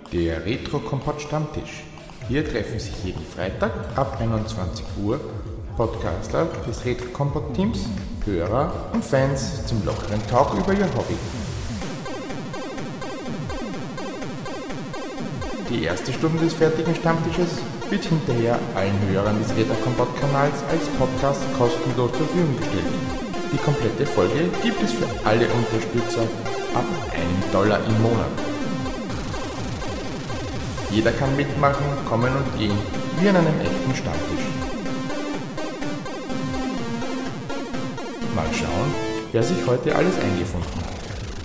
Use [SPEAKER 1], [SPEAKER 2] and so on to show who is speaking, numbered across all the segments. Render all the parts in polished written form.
[SPEAKER 1] Der Retro-Kompott-Stammtisch. Hier treffen sich jeden Freitag ab 21 Uhr Podcaster des Retro-Kompott-Teams, Hörer und Fans zum lockeren Talk über ihr Hobby. Die erste Stunde des fertigen Stammtisches wird hinterher allen Hörern des Retro-Kompott-Kanals als Podcast kostenlos zur Verfügung gestellt. Die komplette Folge gibt es für alle Unterstützer ab $1 im Monat. Jeder kann mitmachen, kommen und gehen, wie an einem echten Stammtisch. Mal schauen, wer sich heute alles eingefunden hat.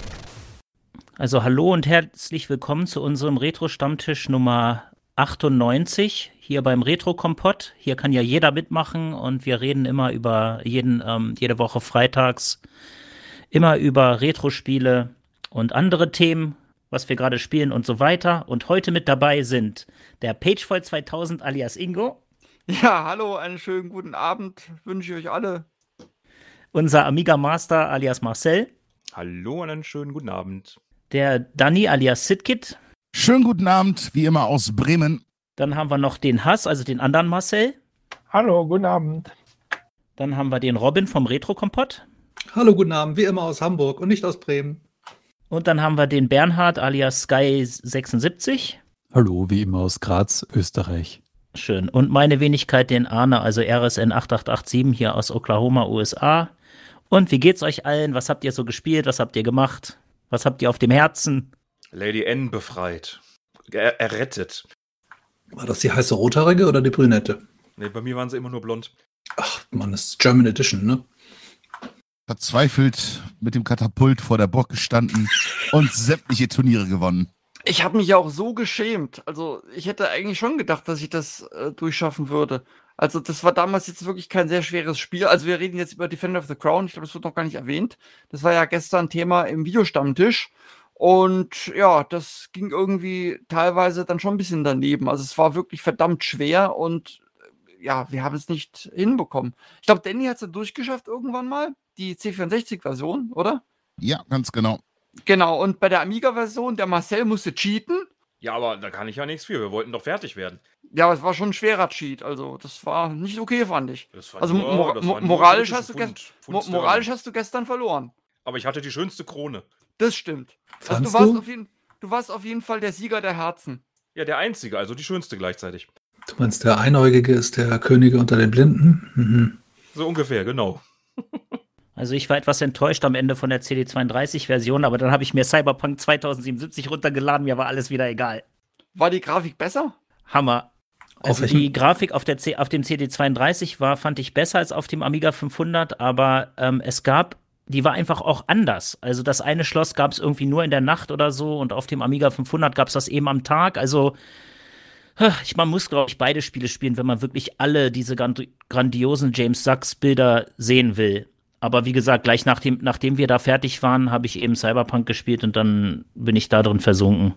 [SPEAKER 2] Also hallo und herzlich willkommen zu unserem Retro-Stammtisch Nummer 98 hier beim Retro-Kompott. Hier kann ja jeder mitmachen und wir reden immer über jede Woche freitags immer über Retro-Spiele und andere Themen, was wir gerade spielen und so weiter. Und heute mit dabei sind der Pagevoll 2000 alias Ingo.
[SPEAKER 3] Ja, hallo, einen schönen guten Abend wünsche ich euch alle.
[SPEAKER 2] Unser Amiga Master alias Marcel.
[SPEAKER 4] Hallo und einen schönen guten Abend.
[SPEAKER 2] Der Danny alias Sidkit.
[SPEAKER 5] Schönen guten Abend, wie immer aus Bremen.
[SPEAKER 2] Dann haben wir noch den Hass, also den anderen Marcel.
[SPEAKER 6] Hallo, guten Abend.
[SPEAKER 2] Dann haben wir den Robin vom Retro-Kompott.
[SPEAKER 7] Hallo, guten Abend, wie immer aus Hamburg und nicht aus Bremen.
[SPEAKER 2] Und dann haben wir den Bernhard alias Sky76.
[SPEAKER 8] Hallo, wie immer aus Graz, Österreich.
[SPEAKER 2] Schön. Und meine Wenigkeit, den Arne, also RSN 8887 hier aus Oklahoma, USA. Und wie geht's euch allen? Was habt ihr so gespielt? Was habt ihr gemacht? Was habt ihr auf dem Herzen?
[SPEAKER 4] Lady N befreit. Errettet.
[SPEAKER 7] War das die heiße Rothaarige oder die Brünette?
[SPEAKER 4] Nee, bei mir waren sie immer nur blond.
[SPEAKER 7] Ach, Mann, das ist German Edition, ne?
[SPEAKER 5] Verzweifelt mit dem Katapult vor der Burg gestanden und sämtliche Turniere gewonnen.
[SPEAKER 3] Ich habe mich ja auch so geschämt. Also ich hätte eigentlich schon gedacht, dass ich das durchschaffen würde. Also das war damals jetzt wirklich kein sehr schweres Spiel. Also wir reden jetzt über Defender of the Crown. Ich glaube, das wird noch gar nicht erwähnt. Das war ja gestern Thema im Videostammtisch. Und ja, das ging irgendwie teilweise dann schon ein bisschen daneben. Also es war wirklich verdammt schwer und ja, wir haben es nicht hinbekommen. Ich glaube, Danny hat es ja durchgeschafft irgendwann mal. Die C64-Version, oder?
[SPEAKER 5] Ja, ganz genau.
[SPEAKER 3] Genau, und bei der Amiga-Version, der Marcel musste cheaten.
[SPEAKER 4] Ja, aber da kann ich ja nichts für. Wir wollten doch fertig werden.
[SPEAKER 3] Ja, aber es war schon ein schwerer Cheat. Also, das war nicht okay, fand ich.
[SPEAKER 4] Also,
[SPEAKER 3] moralisch hast du gestern verloren.
[SPEAKER 4] Aber ich hatte die schönste Krone.
[SPEAKER 3] Das stimmt. Also, du warst auf jeden Fall der Sieger der Herzen.
[SPEAKER 4] Ja, der einzige, also die schönste gleichzeitig.
[SPEAKER 7] Du meinst, der Einäugige ist der Könige unter den Blinden? Mhm.
[SPEAKER 4] So ungefähr, genau.
[SPEAKER 2] Also ich war etwas enttäuscht am Ende von der CD32-Version, aber dann habe ich mir Cyberpunk 2077 runtergeladen, mir war alles wieder egal.
[SPEAKER 3] War die Grafik besser?
[SPEAKER 2] Hammer. Also die Grafik auf dem CD32 fand ich besser als auf dem Amiga 500, aber die war einfach auch anders. Also das eine Schloss gab es irgendwie nur in der Nacht oder so und auf dem Amiga 500 gab es das eben am Tag. Also man muss, glaube ich, beide Spiele spielen, wenn man wirklich alle diese grandiosen James Sachs-Bilder sehen will. Aber wie gesagt, gleich nachdem wir da fertig waren, habe ich eben Cyberpunk gespielt und dann bin ich da drin versunken.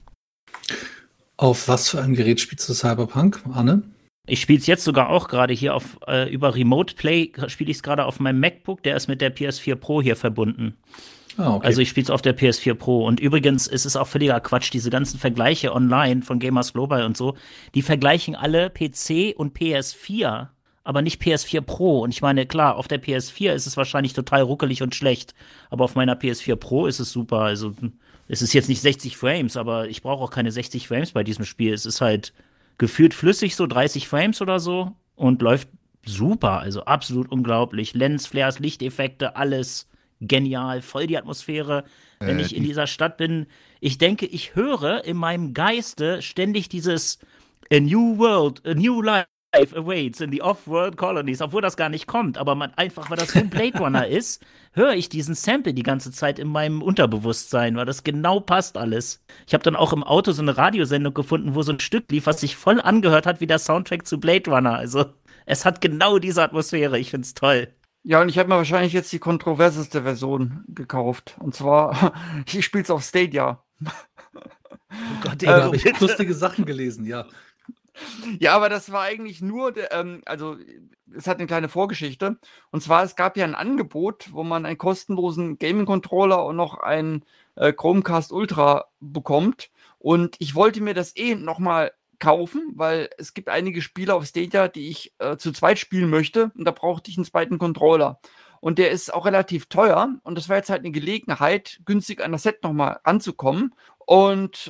[SPEAKER 7] Auf was für ein Gerät spielst du Cyberpunk, Anne?
[SPEAKER 2] Ich spiele es jetzt sogar auch gerade hier über Remote Play, spiele ich es gerade auf meinem MacBook, der ist mit der PS4 Pro hier verbunden.
[SPEAKER 7] Ah, okay.
[SPEAKER 2] Also ich spiele es auf der PS4 Pro. Und übrigens ist es auch völliger Quatsch, diese ganzen Vergleiche online von Gamers Global und so, die vergleichen alle PC und PS4, aber nicht PS4 Pro. Und ich meine, klar, auf der PS4 ist es wahrscheinlich total ruckelig und schlecht, aber auf meiner PS4 Pro ist es super. Also es ist jetzt nicht 60 Frames, aber ich brauche auch keine 60 Frames bei diesem Spiel. Es ist halt gefühlt flüssig, so 30 Frames oder so und läuft super, also absolut unglaublich. Lensflares, Lichteffekte, alles genial, voll die Atmosphäre. Wenn ich in dieser Stadt bin, ich denke, ich höre in meinem Geiste ständig dieses A new life awaits in the off-world colonies, obwohl das gar nicht kommt, aber einfach, weil das so ein Blade Runner ist, höre ich diesen Sample die ganze Zeit in meinem Unterbewusstsein, weil das genau passt alles. Ich habe dann auch im Auto so eine Radiosendung gefunden, wo so ein Stück lief, was sich voll angehört hat wie der Soundtrack zu Blade Runner. Also es hat genau diese Atmosphäre, ich find's toll.
[SPEAKER 3] Ja, und ich habe mir wahrscheinlich jetzt die kontroverseste Version gekauft. Und zwar, ich spiele es auf Stadia.
[SPEAKER 7] Oh Gott, da habe ich lustige Sachen gelesen, ja.
[SPEAKER 3] Ja, aber das war eigentlich nur, also es hat eine kleine Vorgeschichte. Und zwar, es gab ja ein Angebot, wo man einen kostenlosen Gaming-Controller und noch einen Chromecast Ultra bekommt. Und ich wollte mir das nochmal kaufen, weil es gibt einige Spiele auf Stadia, die ich zu zweit spielen möchte und da brauchte ich einen zweiten Controller. Und der ist auch relativ teuer und das war jetzt halt eine Gelegenheit, günstig an das Set nochmal ranzukommen. Und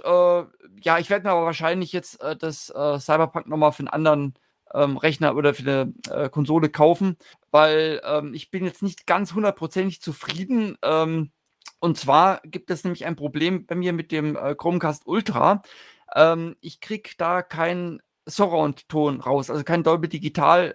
[SPEAKER 3] ich werde mir aber wahrscheinlich jetzt das Cyberpunk nochmal für einen anderen Rechner oder für eine Konsole kaufen, weil ich bin jetzt nicht ganz 100% zufrieden. Und zwar gibt es nämlich ein Problem bei mir mit dem Chromecast Ultra. Ich kriege da keinen Surround-Ton raus, also kein Dolby Digital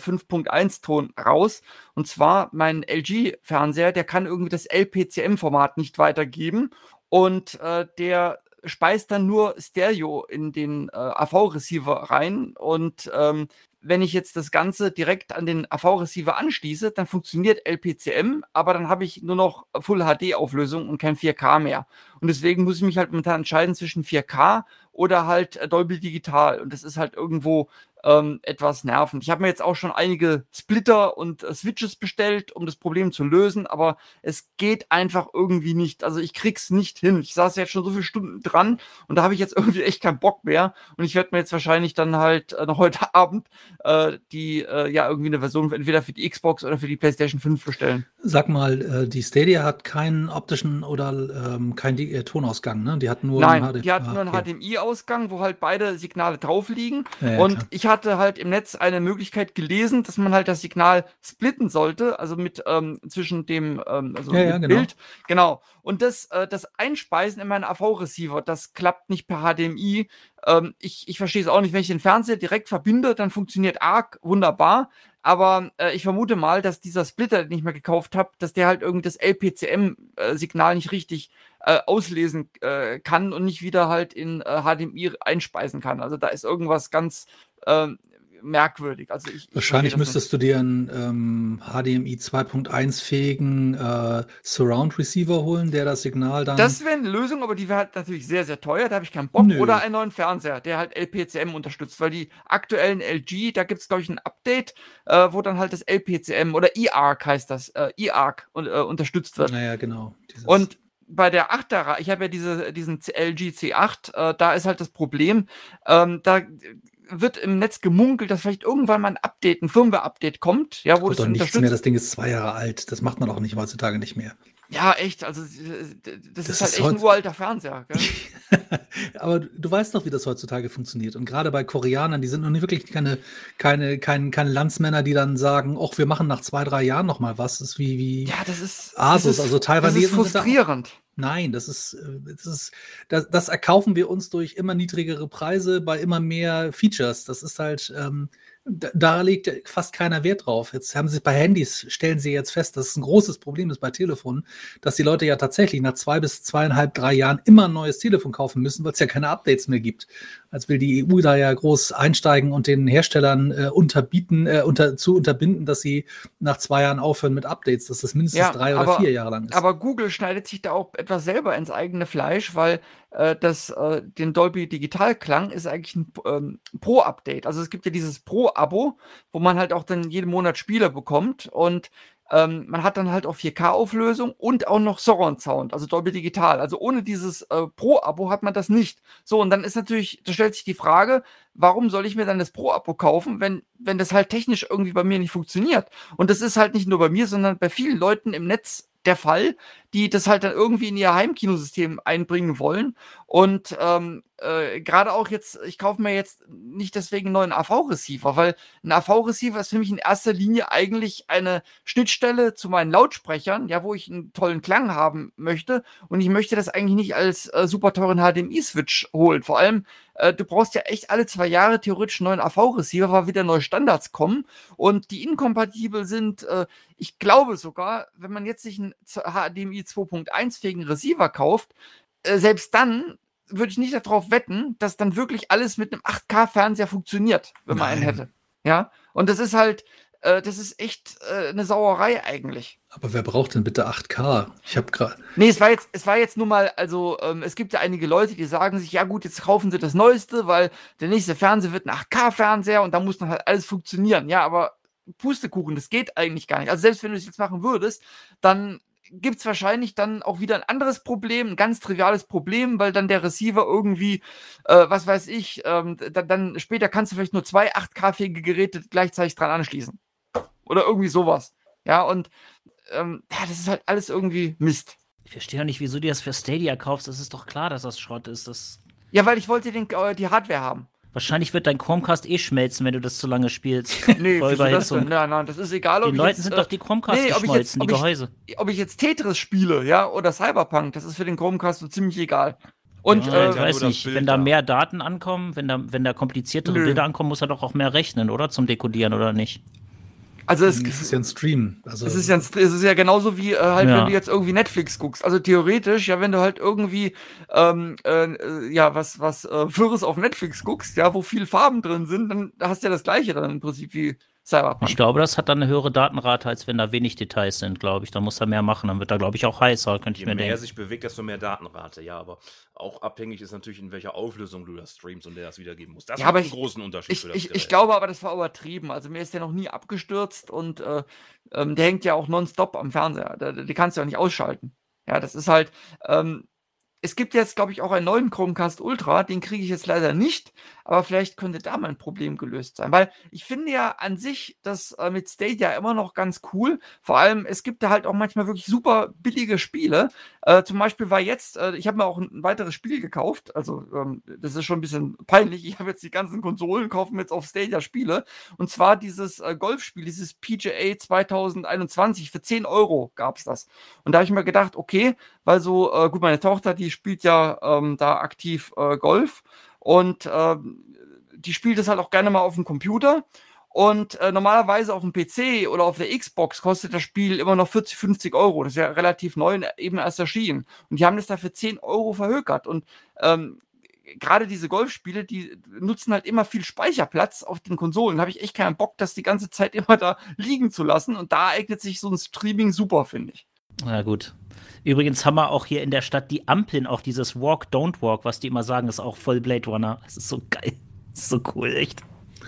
[SPEAKER 3] 5.1-Ton raus. Und zwar mein LG-Fernseher, der kann irgendwie das LPCM-Format nicht weitergeben und der speist dann nur Stereo in den AV-Receiver rein und wenn ich jetzt das Ganze direkt an den AV-Receiver anschließe, dann funktioniert LPCM, aber dann habe ich nur noch Full-HD-Auflösung und kein 4K mehr. Und deswegen muss ich mich halt momentan entscheiden zwischen 4K oder halt Dolby Digital. Und das ist halt irgendwo etwas nervend. Ich habe mir jetzt auch schon einige Splitter und Switches bestellt, um das Problem zu lösen, aber es geht einfach irgendwie nicht. Also ich krieg's nicht hin. Ich saß jetzt schon so viele Stunden dran und da habe ich jetzt irgendwie echt keinen Bock mehr. Und ich werde mir jetzt wahrscheinlich dann halt noch heute Abend irgendwie eine Version entweder für die Xbox oder für die PlayStation 5 bestellen.
[SPEAKER 7] Sag mal, die Stadia hat keinen optischen oder keinen Tonausgang, ne? Die hat nur
[SPEAKER 3] die hat nur einen HDMI-Ausgang, wo halt beide Signale drauf liegen.
[SPEAKER 7] Ja,
[SPEAKER 3] und
[SPEAKER 7] klar.
[SPEAKER 3] ich hatte halt im Netz eine Möglichkeit gelesen, dass man halt das Signal splitten sollte, also mit zwischen dem
[SPEAKER 7] genau.
[SPEAKER 3] Bild. Genau. Und das Einspeisen in meinen AV-Receiver, das klappt nicht per HDMI. Ich verstehe es auch nicht. Wenn ich den Fernseher direkt verbinde, dann funktioniert ARC wunderbar. Aber ich vermute mal, dass dieser Splitter, den ich mir gekauft habe, dass der halt irgendwie das LPCM-Signal nicht richtig auslesen kann und nicht wieder halt in HDMI einspeisen kann. Also da ist irgendwas ganz merkwürdig. Also
[SPEAKER 7] Wahrscheinlich müsstest du dir einen HDMI 2.1 fähigen Surround Receiver holen, der das Signal dann...
[SPEAKER 3] Das wäre eine Lösung, aber die wäre halt natürlich sehr, sehr teuer. Da habe ich keinen Bock.
[SPEAKER 7] Nö.
[SPEAKER 3] Oder einen neuen Fernseher, der halt LPCM unterstützt. Weil die aktuellen LG, da gibt es, glaube ich, ein Update, wo dann halt das LPCM oder eARC heißt das, eARC unterstützt wird.
[SPEAKER 7] Naja, genau.
[SPEAKER 3] Und bei der 8er, ich habe ja diesen LG C8, da ist halt das Problem, da wird im Netz gemunkelt, dass vielleicht irgendwann mal ein Firmware-Update kommt, ja, wo
[SPEAKER 7] das
[SPEAKER 3] das
[SPEAKER 7] nichts
[SPEAKER 3] unterstützt.
[SPEAKER 7] mehr, das Ding ist 2 Jahre alt. Das macht man auch nicht heutzutage nicht mehr.
[SPEAKER 3] Ja, echt, also das ist halt echt ein uralter Fernseher. Gell?
[SPEAKER 7] Aber du weißt doch, wie das heutzutage funktioniert. Und gerade bei Koreanern, die sind noch nicht wirklich keine Landsmänner, die dann sagen, ach, wir machen nach 2-3 Jahren noch mal was. Das ist wie
[SPEAKER 3] ja, das ist
[SPEAKER 7] Asus, also Taiwanesen.
[SPEAKER 3] Das ist frustrierend.
[SPEAKER 7] Nein, das erkaufen wir uns durch immer niedrigere Preise bei immer mehr Features. Das ist halt, da legt fast keiner Wert drauf. Jetzt haben sie bei Handys, stellen sie jetzt fest, dass es ein großes Problem ist bei Telefonen, dass die Leute ja tatsächlich nach 2 bis 2,5, 3 Jahren immer ein neues Telefon kaufen müssen, weil es ja keine Updates mehr gibt. Als will die EU da ja groß einsteigen und den Herstellern zu unterbinden, dass sie nach 2 Jahren aufhören mit Updates, dass das mindestens 3 oder 4 Jahre lang ist.
[SPEAKER 3] Aber Google schneidet sich da auch etwas selber ins eigene Fleisch, weil den Dolby Digital Klang ist eigentlich ein Pro-Update. Also es gibt ja dieses Pro-Abo, wo man halt auch dann jeden Monat Spiele bekommt und man hat dann halt auch 4K-Auflösung und auch noch Surround-Sound, also Dolby Digital. Also ohne dieses Pro-Abo hat man das nicht. So, und dann ist natürlich, da stellt sich die Frage, warum soll ich mir dann das Pro-Abo kaufen, wenn das halt technisch irgendwie bei mir nicht funktioniert? Und das ist halt nicht nur bei mir, sondern bei vielen Leuten im Netz der Fall, die das halt dann irgendwie in ihr Heimkinosystem einbringen wollen. Und gerade auch jetzt, ich kaufe mir jetzt nicht deswegen einen neuen AV-Receiver, weil ein AV-Receiver ist für mich in erster Linie eigentlich eine Schnittstelle zu meinen Lautsprechern, ja, wo ich einen tollen Klang haben möchte. Und ich möchte das eigentlich nicht als super teuren HDMI-Switch holen. Vor allem, du brauchst ja echt alle 2 Jahre theoretisch einen neuen AV-Receiver, weil wieder neue Standards kommen und die inkompatibel sind. Ich glaube sogar, wenn man jetzt sich einen HDMI 2.1-fähigen Receiver kauft, selbst dann würde ich nicht darauf wetten, dass dann wirklich alles mit einem 8K-Fernseher funktioniert, wenn man einen hätte. Ja, und das ist halt, das ist echt eine Sauerei eigentlich.
[SPEAKER 7] Aber wer braucht denn bitte 8K? Ich habe gerade...
[SPEAKER 3] Nee, es war jetzt nur mal, also es gibt ja einige Leute, die sagen sich, ja gut, jetzt kaufen sie das Neueste, weil der nächste Fernseher wird ein 8K-Fernseher und da muss dann halt alles funktionieren. Ja, aber Pustekuchen, das geht eigentlich gar nicht. Also selbst wenn du es jetzt machen würdest, dann gibt es wahrscheinlich dann auch wieder ein anderes Problem, ein ganz triviales Problem, weil dann der Receiver irgendwie, was weiß ich, dann später kannst du vielleicht nur 2 8K-fähige Geräte gleichzeitig dran anschließen. Oder irgendwie sowas. Ja, und das ist halt alles irgendwie Mist.
[SPEAKER 2] Ich verstehe ja nicht, wieso du das für Stadia kaufst. Das ist doch klar, dass das Schrott ist.
[SPEAKER 3] Ja, weil ich wollte die Hardware haben.
[SPEAKER 2] Wahrscheinlich wird dein Chromecast schmelzen, wenn du das zu lange spielst.
[SPEAKER 3] Nee,
[SPEAKER 2] Vor
[SPEAKER 3] wieso das
[SPEAKER 2] Überhitzung.
[SPEAKER 3] denn? Nein, das ist egal.
[SPEAKER 2] Den Leuten sind doch die Chromecast geschmolzen, die Gehäuse.
[SPEAKER 3] Ob ich jetzt Tetris spiele, ja, oder Cyberpunk, das ist für den Chromecast so ziemlich egal. Und
[SPEAKER 2] Ich
[SPEAKER 4] ja,
[SPEAKER 2] weiß
[SPEAKER 4] nur das
[SPEAKER 2] nicht,
[SPEAKER 4] Bild
[SPEAKER 2] wenn da
[SPEAKER 4] da.
[SPEAKER 2] mehr Daten ankommen, wenn da kompliziertere Bilder ankommen, muss er doch auch mehr rechnen, oder? Zum Dekodieren, oder nicht?
[SPEAKER 3] also
[SPEAKER 7] Es ist ja ein Stream. Also,
[SPEAKER 3] es ist ja genauso wie halt,
[SPEAKER 2] Ja.
[SPEAKER 3] wenn du jetzt irgendwie Netflix guckst. Also theoretisch, ja, wenn du halt irgendwie was Wirres auf Netflix guckst, ja, wo viel Farben drin sind, dann hast du ja das Gleiche dann im Prinzip wie Cyberpunk.
[SPEAKER 2] Ich glaube, das hat dann eine höhere Datenrate, als wenn da wenig Details sind, glaube ich. Da muss er mehr machen, dann wird er, glaube ich, auch heißer, könnte ich
[SPEAKER 4] Je
[SPEAKER 2] mir
[SPEAKER 4] mehr
[SPEAKER 2] denken.
[SPEAKER 4] sich bewegt, desto mehr Datenrate. Ja, aber auch abhängig ist natürlich, in welcher Auflösung du das streamst und der das wiedergeben muss. Das
[SPEAKER 3] Ja,
[SPEAKER 4] macht
[SPEAKER 3] aber
[SPEAKER 4] einen großen Unterschied für das
[SPEAKER 3] Ich
[SPEAKER 4] Gerät.
[SPEAKER 3] glaube aber, das war übertrieben. Also mir ist der noch nie abgestürzt und der hängt ja auch nonstop am Fernseher. Die kannst du ja nicht ausschalten. Ja, das ist halt. Es gibt jetzt, glaube ich, auch einen neuen Chromecast Ultra. Den kriege ich jetzt leider nicht. Aber vielleicht könnte da mal ein Problem gelöst sein. Weil ich finde ja an sich das mit Stadia immer noch ganz cool. Vor allem, es gibt da halt auch manchmal wirklich super billige Spiele. Zum Beispiel war jetzt, ich habe mir auch ein weiteres Spiel gekauft. Also, das ist schon ein bisschen peinlich. Ich habe jetzt die ganzen Konsolen, kaufen jetzt auf Stadia Spiele. Und zwar dieses Golfspiel, dieses PGA 2021. Für 10 € gab es das. Und da habe ich mir gedacht, okay, weil so, gut, meine Tochter, die spielt ja da aktiv Golf. Und die spielt es halt auch gerne mal auf dem Computer. Und normalerweise auf dem PC oder auf der Xbox kostet das Spiel immer noch 40, 50 €. Das ist ja relativ neu, eben erst erschienen. Und die haben das da für 10 € verhökert. Und gerade diese Golfspiele, die nutzen halt immer viel Speicherplatz auf den Konsolen. Da habe ich echt keinen Bock, das die ganze Zeit immer da liegen zu lassen. Und da eignet sich so ein Streaming super, finde ich.
[SPEAKER 2] Na gut. Übrigens haben wir auch hier in der Stadt die Ampeln, auch dieses Walk, Don't Walk, was die immer sagen, ist auch voll Blade Runner. Das ist so geil. Das ist so cool, echt.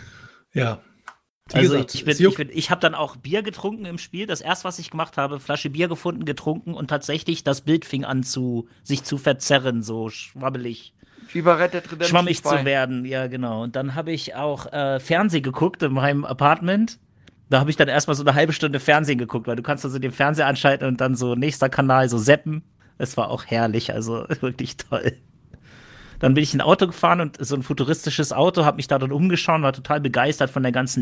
[SPEAKER 7] ja. Wie
[SPEAKER 2] Also
[SPEAKER 7] gesagt,
[SPEAKER 2] ich habe dann auch Bier getrunken im Spiel. Das erste, was ich gemacht habe, Flasche Bier gefunden, getrunken und tatsächlich das Bild fing an sich zu verzerren, so schwabbelig.
[SPEAKER 3] Wie bei Red Dead Redemption
[SPEAKER 2] Schwammig
[SPEAKER 3] 2.
[SPEAKER 2] zu werden, ja genau. Und dann habe ich auch Fernsehen geguckt in meinem Apartment. Da habe ich dann erstmal so eine halbe Stunde Fernsehen geguckt, weil du kannst also den Fernseher anschalten und dann so nächster Kanal so zappen. Es war auch herrlich, also wirklich toll. Dann bin ich in ein Auto gefahren und so ein futuristisches Auto, habe mich da dann umgeschaut, war total begeistert von der ganzen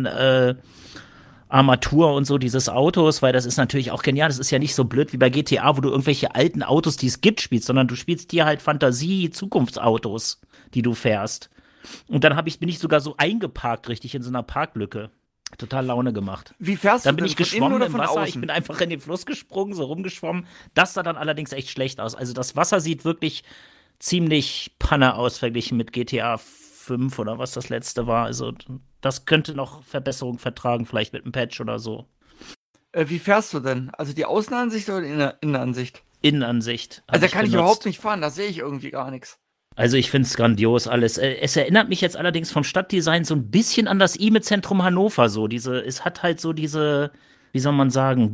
[SPEAKER 2] Armatur und so dieses Autos, weil das ist natürlich auch genial. Das ist ja nicht so blöd wie bei GTA, wo du irgendwelche alten Autos, die es gibt, spielst, sondern du spielst dir halt Fantasie-Zukunftsautos, die du fährst. Und dann bin ich sogar so eingeparkt, richtig in so einer Parklücke. Total Laune gemacht.
[SPEAKER 3] Wie fährst
[SPEAKER 2] Dann
[SPEAKER 3] du
[SPEAKER 2] bin
[SPEAKER 3] denn?
[SPEAKER 2] ich
[SPEAKER 3] Von innen
[SPEAKER 2] geschwommen
[SPEAKER 3] oder
[SPEAKER 2] im
[SPEAKER 3] von
[SPEAKER 2] Wasser.
[SPEAKER 3] außen?
[SPEAKER 2] Ich bin einfach in den Fluss gesprungen, so rumgeschwommen. Das sah dann allerdings echt schlecht aus. Also das Wasser sieht wirklich ziemlich Panne aus, verglichen mit GTA 5 oder was das letzte war. Also das könnte noch Verbesserung vertragen, vielleicht mit einem Patch oder so.
[SPEAKER 3] Wie fährst du denn? Also die Außenansicht oder die Innenansicht?
[SPEAKER 2] Innenansicht.
[SPEAKER 3] Also da
[SPEAKER 2] hab
[SPEAKER 3] kann ich
[SPEAKER 2] benutzt.
[SPEAKER 3] überhaupt nicht fahren, da sehe ich irgendwie gar nichts.
[SPEAKER 2] Also ich finde es grandios alles. Es erinnert mich jetzt allerdings vom Stadtdesign so ein bisschen an das IME-Zentrum Hannover. Es hat halt so diese, wie soll man sagen,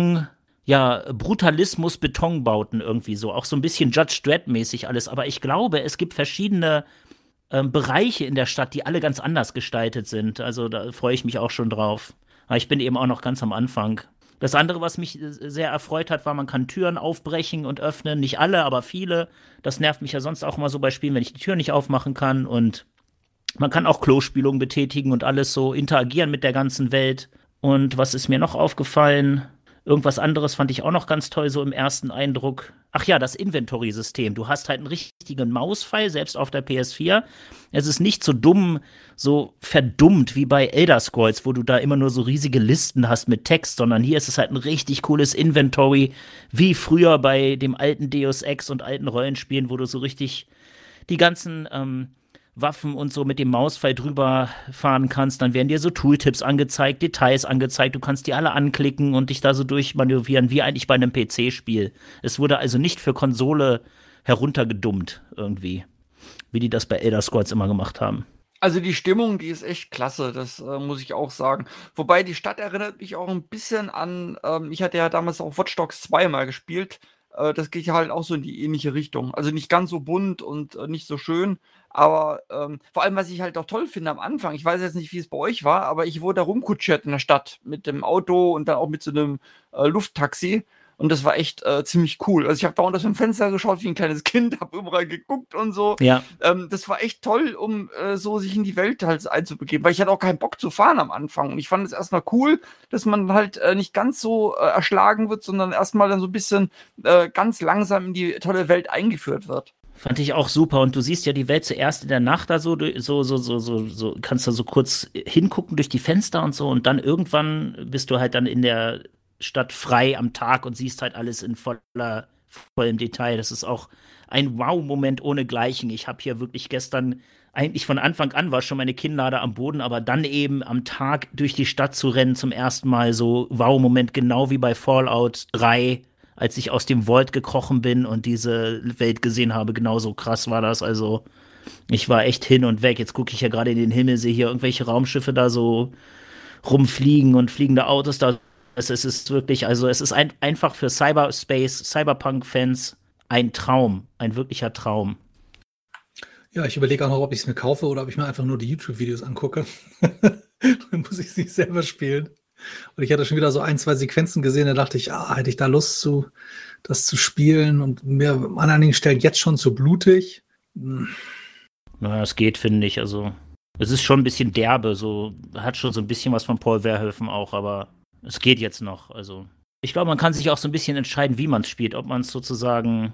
[SPEAKER 2] Brutalismus-Betonbauten irgendwie so. Auch so ein bisschen Judge Dredd-mäßig alles. Aber ich glaube, es gibt verschiedene Bereiche in der Stadt, die alle ganz anders gestaltet sind. Also da freue ich mich auch schon drauf. Aber ich bin eben auch noch ganz am Anfang. Das andere, was mich sehr erfreut hat, war, man kann Türen aufbrechen und öffnen. Nicht alle, aber viele. Das nervt mich ja sonst auch immer so bei Spielen, wenn ich die Tür nicht aufmachen kann. Und man kann auch Klospülungen betätigen und alles so interagieren mit der ganzen Welt. Und was ist mir noch aufgefallen? Irgendwas anderes fand ich auch noch ganz toll, so im ersten Eindruck. Ach ja, das Inventory-System. Du hast halt einen richtigen Mauspfeil, selbst auf der PS4. Es ist nicht so dumm, so verdummt wie bei Elder Scrolls, wo du da immer nur so riesige Listen hast mit Text, sondern hier ist es halt ein richtig cooles Inventory, wie früher bei dem alten Deus Ex und alten Rollenspielen, wo du so richtig die ganzen Waffen und so mit dem Mauspfeil drüber fahren kannst, dann werden dir so Tooltips angezeigt, Details angezeigt, du kannst die alle anklicken und dich da so durchmanövrieren, wie eigentlich bei einem PC-Spiel. Es wurde also nicht für Konsole heruntergedummt irgendwie, wie die das bei Elder Scrolls immer gemacht haben.
[SPEAKER 3] Also die Stimmung, die ist echt klasse, das muss ich auch sagen. Wobei die Stadt erinnert mich auch ein bisschen an, ich hatte ja damals auch Watch Dogs 2 mal gespielt. Das geht ja halt auch so in die ähnliche Richtung. Also nicht ganz so bunt und nicht so schön, aber vor allem, was ich halt auch toll finde am Anfang, ich weiß jetzt nicht, wie es bei euch war, aber ich wurde da rumkutschiert in der Stadt mit dem Auto und dann auch mit so einem Lufttaxi. Und das war echt ziemlich cool. Also ich habe dauernd aus dem Fenster geschaut wie ein kleines Kind, habe überall geguckt und so.
[SPEAKER 2] Ja.
[SPEAKER 3] Das war echt toll, um so sich in die Welt halt einzubegeben, weil ich hatte auch keinen Bock zu fahren am Anfang. Und ich fand es erstmal cool, dass man halt nicht ganz so erschlagen wird, sondern erstmal dann so ein bisschen ganz langsam in die tolle Welt eingeführt wird.
[SPEAKER 2] Fand ich auch super. Und du siehst ja die Welt zuerst in der Nacht da so kannst du so kurz hingucken durch die Fenster und so. Und dann irgendwann bist du halt dann in der Stadt frei am Tag und siehst halt alles in vollem Detail. Das ist auch ein Wow-Moment ohnegleichen. Ich habe hier wirklich gestern, eigentlich von Anfang an war schon meine Kinnlade am Boden, aber dann eben am Tag durch die Stadt zu rennen zum ersten Mal so Wow-Moment, genau wie bei Fallout 3, als ich aus dem Vault gekrochen bin und diese Welt gesehen habe. Genauso krass war das. Also ich war echt hin und weg. Jetzt gucke ich ja gerade in den Himmel, sehe hier irgendwelche Raumschiffe da so rumfliegen und fliegende Autos da. Es ist wirklich, also es ist einfach für Cyberpunk-Fans ein Traum, ein wirklicher Traum.
[SPEAKER 7] Ja, ich überlege auch noch, ob ich es mir kaufe oder ob ich mir einfach nur die YouTube-Videos angucke. Dann muss ich es nicht selber spielen. Und ich hatte schon wieder so 1, 2 Sequenzen gesehen, da dachte ich, hätte ich da Lust das zu spielen und mir an einigen Stellen jetzt schon zu blutig.
[SPEAKER 2] Naja, es geht, finde ich. Also, es ist schon ein bisschen derbe, so hat schon so ein bisschen was von Paul Verhoeven auch, aber es geht jetzt noch. Also, ich glaube, man kann sich auch so ein bisschen entscheiden, wie man es spielt. Ob man es sozusagen,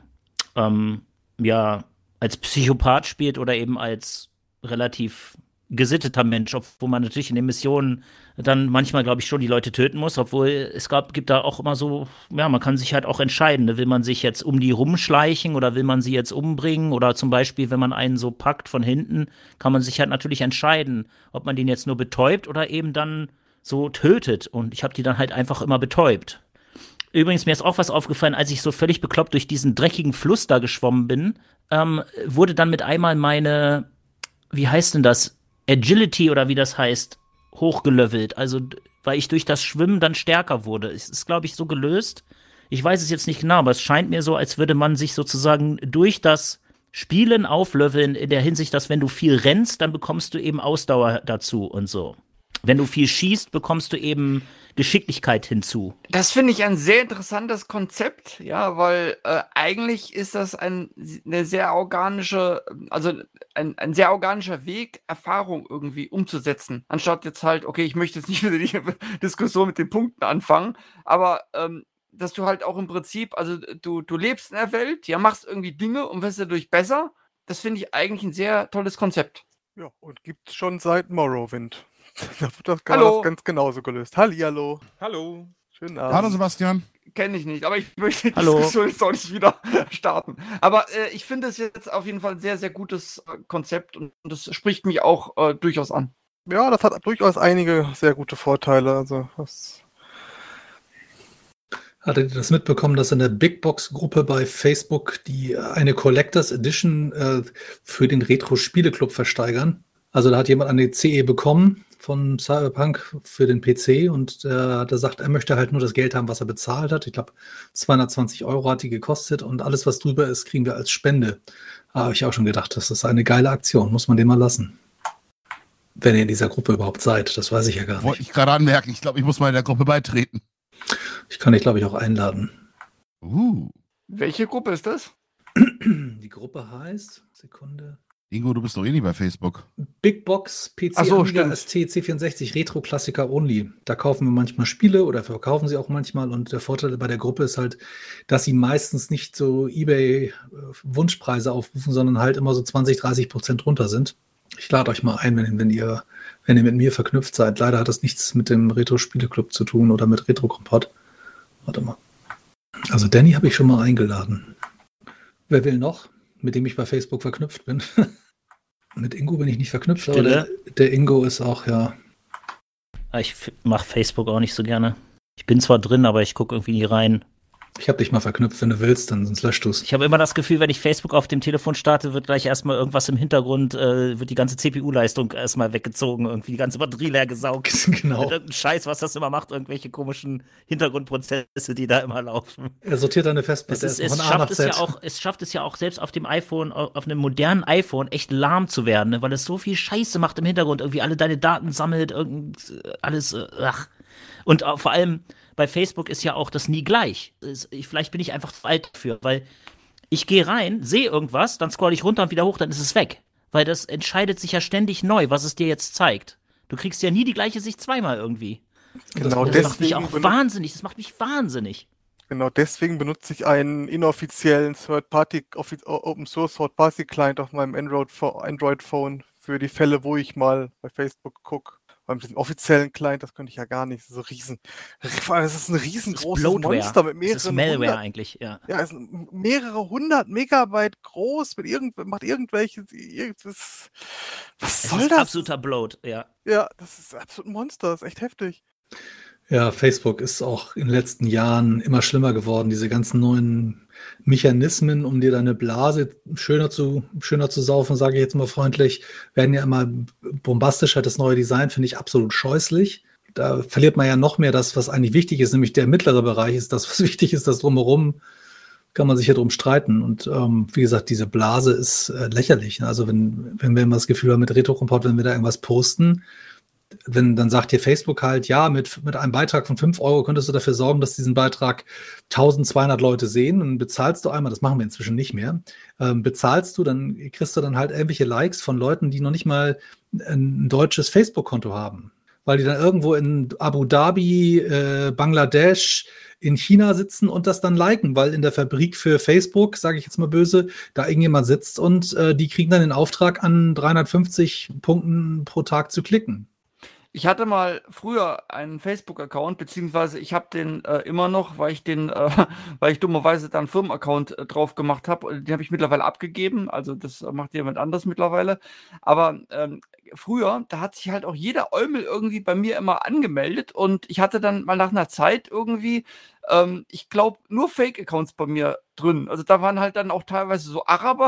[SPEAKER 2] als Psychopath spielt oder eben als relativ gesitteter Mensch, obwohl man natürlich in den Missionen dann manchmal, glaube ich, schon die Leute töten muss, obwohl es gibt da auch immer so, ja, man kann sich halt auch entscheiden, ne? Will man sich jetzt um die rumschleichen oder will man sie jetzt umbringen oder zum Beispiel, wenn man einen so packt von hinten, kann man sich halt natürlich entscheiden, ob man den jetzt nur betäubt oder eben dann so tötet und ich habe die dann halt einfach immer betäubt. Übrigens, mir ist auch was aufgefallen, als ich so völlig bekloppt durch diesen dreckigen Fluss da geschwommen bin, wurde dann mit einmal meine, wie heißt denn das, Agility oder wie das heißt, hochgelevelt. Also, weil ich durch das Schwimmen dann stärker wurde. Es ist, glaube ich, so gelöst. Ich weiß es jetzt nicht genau, aber es scheint mir so, als würde man sich sozusagen durch das Spielen aufleveln in der Hinsicht, dass wenn du viel rennst, dann bekommst du eben Ausdauer dazu und so. Wenn du viel schießt, bekommst du eben Geschicklichkeit hinzu.
[SPEAKER 3] Das finde ich ein sehr interessantes Konzept, ja, weil eigentlich ist das eine sehr organische, also ein sehr organischer Weg, Erfahrung irgendwie umzusetzen. Anstatt jetzt halt, okay, ich möchte jetzt nicht wieder die Diskussion mit den Punkten anfangen, aber dass du halt auch im Prinzip, also du lebst in der Welt, ja, machst irgendwie Dinge und wirst dadurch besser. Das finde ich eigentlich ein sehr tolles Konzept.
[SPEAKER 9] Ja, und gibt's schon seit Morrowind. Da wird das ganz genauso gelöst. Hallihallo.
[SPEAKER 4] Hallo.
[SPEAKER 9] Schönen Abend.
[SPEAKER 5] Hallo Sebastian.
[SPEAKER 3] Kenne ich nicht, aber ich möchte die
[SPEAKER 2] Hallo.
[SPEAKER 3] Diskussion jetzt auch nicht wieder starten. Aber ich finde es jetzt auf jeden Fall ein sehr, sehr gutes Konzept und das spricht mich auch durchaus an.
[SPEAKER 9] Ja, das hat durchaus einige sehr gute Vorteile. Also
[SPEAKER 7] Hattet ihr das mitbekommen, dass in der Big Box-Gruppe bei Facebook die eine Collectors Edition für den Retro-Spiele-Club versteigern? Also da hat jemand eine CE bekommen von Cyberpunk für den PC und der sagt, er möchte halt nur das Geld haben, was er bezahlt hat. Ich glaube, 220 € hat die gekostet und alles, was drüber ist, kriegen wir als Spende. Da habe ich auch schon gedacht, das ist eine geile Aktion, muss man den mal lassen. Wenn ihr in dieser Gruppe überhaupt seid, das weiß ich ja gar nicht.
[SPEAKER 5] Wollte ich gerade anmerken, ich glaube, ich muss mal in der Gruppe beitreten.
[SPEAKER 7] Ich kann dich, glaube ich, auch einladen.
[SPEAKER 3] Welche Gruppe ist das?
[SPEAKER 7] Die Gruppe heißt, Sekunde.
[SPEAKER 5] Ingo, du bist doch eh nicht bei Facebook.
[SPEAKER 7] Big Box PC
[SPEAKER 3] Ach so,
[SPEAKER 7] Amiga
[SPEAKER 3] stimmt.
[SPEAKER 7] ST C64 Retro Klassiker Only. Da kaufen wir manchmal Spiele oder verkaufen sie auch manchmal und der Vorteil bei der Gruppe ist halt, dass sie meistens nicht so eBay Wunschpreise aufrufen, sondern halt immer so 20-30% runter sind. Ich lade euch mal ein, wenn ihr mit mir verknüpft seid. Leider hat das nichts mit dem Retro Spiele Club zu tun oder mit Retro Kompott. Warte mal. Also Danny habe ich schon mal eingeladen. Wer will noch? Mit dem ich bei Facebook verknüpft bin. Mit Ingo bin ich nicht verknüpft, aber der Ingo ist auch, ja.
[SPEAKER 2] Ich mache Facebook auch nicht so gerne. Ich bin zwar drin, aber ich gucke irgendwie nie rein.
[SPEAKER 7] Ich habe dich mal verknüpft, wenn du willst, dann sonst löscht du es.
[SPEAKER 2] Ich habe immer das Gefühl, wenn ich Facebook auf dem Telefon starte, wird gleich erstmal irgendwas im Hintergrund, wird die ganze CPU-Leistung erstmal weggezogen, irgendwie die ganze Batterie leer gesaugt.
[SPEAKER 7] Genau.
[SPEAKER 2] Mit irgendeinem Scheiß, was das immer macht, irgendwelche komischen Hintergrundprozesse, die da immer laufen.
[SPEAKER 7] Er sortiert deine Festplatte von A nach Z.
[SPEAKER 2] Es schafft es ja auch selbst auf dem iPhone, auf einem modernen iPhone, echt lahm zu werden, ne? Weil es so viel Scheiße macht im Hintergrund, irgendwie alle deine Daten sammelt, alles, ach. Und vor allem bei Facebook ist ja auch das nie gleich. Vielleicht bin ich einfach zu alt dafür, weil ich gehe rein, sehe irgendwas, dann scroll ich runter und wieder hoch, dann ist es weg. Weil das entscheidet sich ja ständig neu, was es dir jetzt zeigt. Du kriegst ja nie die gleiche Sicht zweimal irgendwie.
[SPEAKER 9] Genau,
[SPEAKER 2] das macht mich auch wahnsinnig. Das macht mich wahnsinnig.
[SPEAKER 9] Genau, deswegen benutze ich einen inoffiziellen Open-Source Third-Party-Client auf meinem Android-Phone für die Fälle, wo ich mal bei Facebook gucke. Beim offiziellen Client, das könnte ich ja gar nicht. So vor allem, es ist ein riesengroßes Monster mit mehreren.
[SPEAKER 2] Das ist Malware eigentlich, ja.
[SPEAKER 9] Ja, es ist mehrere 100 Megabyte groß, macht irgendwelche. Was soll das? Das ist
[SPEAKER 2] absoluter Bloat, ja.
[SPEAKER 9] Ja, das ist absolut ein Monster, das ist echt heftig.
[SPEAKER 7] Ja, Facebook ist auch in den letzten Jahren immer schlimmer geworden. Diese ganzen neuen Mechanismen, um dir deine Blase schöner zu saufen, sage ich jetzt mal freundlich, werden ja immer bombastischer. Das neue Design finde ich absolut scheußlich. Da verliert man ja noch mehr das, was eigentlich wichtig ist, nämlich der mittlere Bereich ist das, was wichtig ist. Das Drumherum kann man sich ja drum streiten. Und wie gesagt, diese Blase ist lächerlich. Also wenn wir immer das Gefühl haben, mit Retro-Komport, wenn wir da irgendwas posten, dann sagt dir Facebook halt, ja, mit einem Beitrag von 5 Euro könntest du dafür sorgen, dass diesen Beitrag 1200 Leute sehen, und bezahlst du einmal, das machen wir inzwischen nicht mehr, bezahlst du, dann kriegst du dann halt irgendwelche Likes von Leuten, die noch nicht mal ein deutsches Facebook-Konto haben, weil die dann irgendwo in Abu Dhabi, Bangladesch, in China sitzen und das dann liken, weil in der Fabrik für Facebook, sage ich jetzt mal böse, da irgendjemand sitzt und die kriegen dann den Auftrag, an 350 Punkten pro Tag zu klicken.
[SPEAKER 3] Ich hatte mal früher einen Facebook-Account, beziehungsweise ich habe den immer noch, weil ich dummerweise dann einen Firmenaccount drauf gemacht habe. Den habe ich mittlerweile abgegeben, also das macht jemand anders mittlerweile. Aber früher, da hat sich halt auch jeder Eumel irgendwie bei mir immer angemeldet, und ich hatte dann mal nach einer Zeit irgendwie, ich glaube, nur Fake-Accounts bei mir drin. Also da waren halt dann auch teilweise so Araber,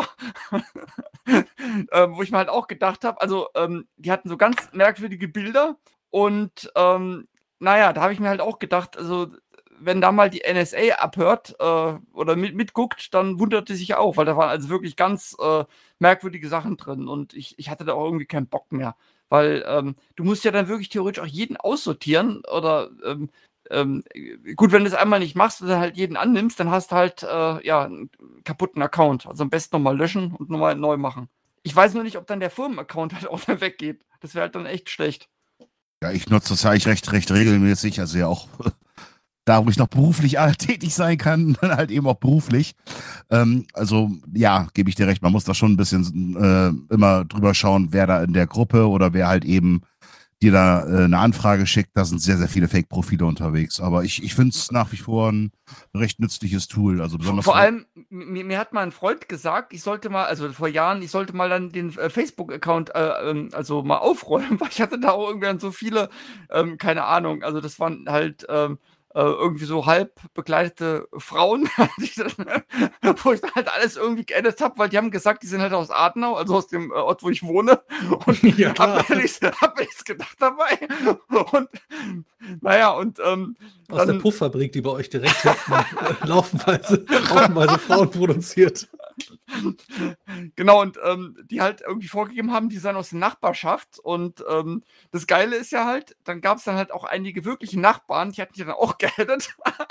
[SPEAKER 3] wo ich mir halt auch gedacht habe, also die hatten so ganz merkwürdige Bilder, und naja, da habe ich mir halt auch gedacht, also wenn da mal die NSA abhört oder mitguckt, dann wundert die sich ja auch, weil da waren also wirklich ganz merkwürdige Sachen drin, und ich hatte da auch irgendwie keinen Bock mehr, weil du musst ja dann wirklich theoretisch auch jeden aussortieren, oder gut, wenn du es einmal nicht machst und dann halt jeden annimmst, dann hast du halt einen kaputten Account. Also am besten nochmal löschen und nochmal neu machen. Ich weiß nur nicht, ob dann der Firmenaccount halt auch dann weggeht. Das wäre halt dann echt schlecht.
[SPEAKER 5] Ja, ich nutze das ja eigentlich recht regelmäßig, also ja auch da, wo ich noch beruflich tätig sein kann, dann halt eben auch beruflich. Also ja, gebe ich dir recht, man muss da schon ein bisschen immer drüber schauen, wer da in der Gruppe oder wer halt eben dir da eine Anfrage schickt. Da sind sehr, sehr viele Fake-Profile unterwegs. Aber ich finde es nach wie vor ein recht nützliches Tool. Also besonders
[SPEAKER 3] vor allem, mir hat mal ein Freund gesagt, ich sollte mal dann den Facebook-Account also mal aufräumen, weil ich hatte da auch irgendwie so viele, keine Ahnung, also das waren halt irgendwie so halb begleitete Frauen, wo ich dann halt alles irgendwie geedit habe, weil die haben gesagt, die sind halt aus Adenau, also aus dem Ort, wo ich wohne. Und
[SPEAKER 7] ja,
[SPEAKER 3] hab mir nichts gedacht dabei. Und naja, und
[SPEAKER 7] aus der Puffabrik, die bei euch direkt haufenweise Frauen produziert.
[SPEAKER 3] Genau, und die halt irgendwie vorgegeben haben, die seien aus der Nachbarschaft, und das Geile ist ja halt, dann gab es dann halt auch einige wirkliche Nachbarn, die hatten ja dann auch geedit.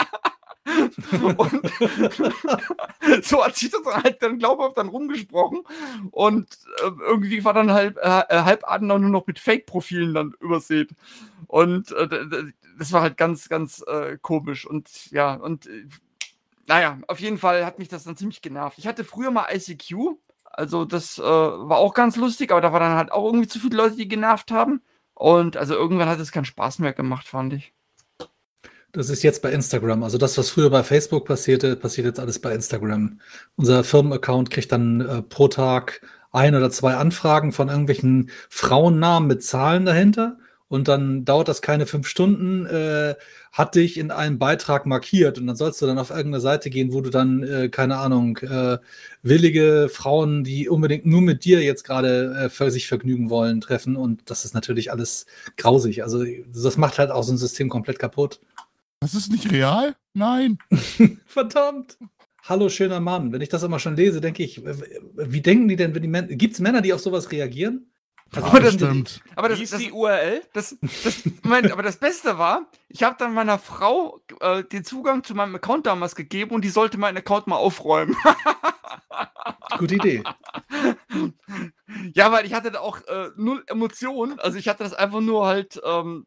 [SPEAKER 3] Und so hat sich das halt dann glaubhaft dann rumgesprochen, und irgendwie war dann halt halb Adenau nur noch mit Fake-Profilen dann übersät, und das war halt ganz, ganz komisch, und ja, und naja, auf jeden Fall hat mich das dann ziemlich genervt. Ich hatte früher mal ICQ, also das war auch ganz lustig, aber da war dann halt auch irgendwie zu viele Leute, die genervt haben, und also irgendwann hat es keinen Spaß mehr gemacht, fand ich.
[SPEAKER 7] Das ist jetzt bei Instagram. Also das, was früher bei Facebook passierte, passiert jetzt alles bei Instagram. Unser Firmenaccount kriegt dann pro Tag 1 oder 2 Anfragen von irgendwelchen Frauennamen mit Zahlen dahinter. und dann dauert das keine 5 Stunden, hat dich in einem Beitrag markiert und dann sollst du dann auf irgendeine Seite gehen, wo du dann, keine Ahnung, willige Frauen, die unbedingt nur mit dir jetzt gerade für sich vergnügen wollen, treffen und das ist natürlich alles grausig. Also das macht halt auch so ein System komplett kaputt.
[SPEAKER 5] Das ist nicht real? Nein.
[SPEAKER 7] Verdammt! Hallo, schöner Mann. Wenn ich das immer schon lese, denke ich, wie denken die denn, wenn die Männer, gibt es Männer, die auf sowas reagieren? Also
[SPEAKER 5] Ja, das stimmt.
[SPEAKER 3] Aber
[SPEAKER 4] Wie ist die URL?
[SPEAKER 3] Moment, aber das Beste war, ich habe dann meiner Frau den Zugang zu meinem Account damals gegeben und die sollte meinen Account mal aufräumen.
[SPEAKER 7] Gute Idee.
[SPEAKER 3] Ja, weil ich hatte da auch null Emotionen. Also ich hatte das einfach nur halt.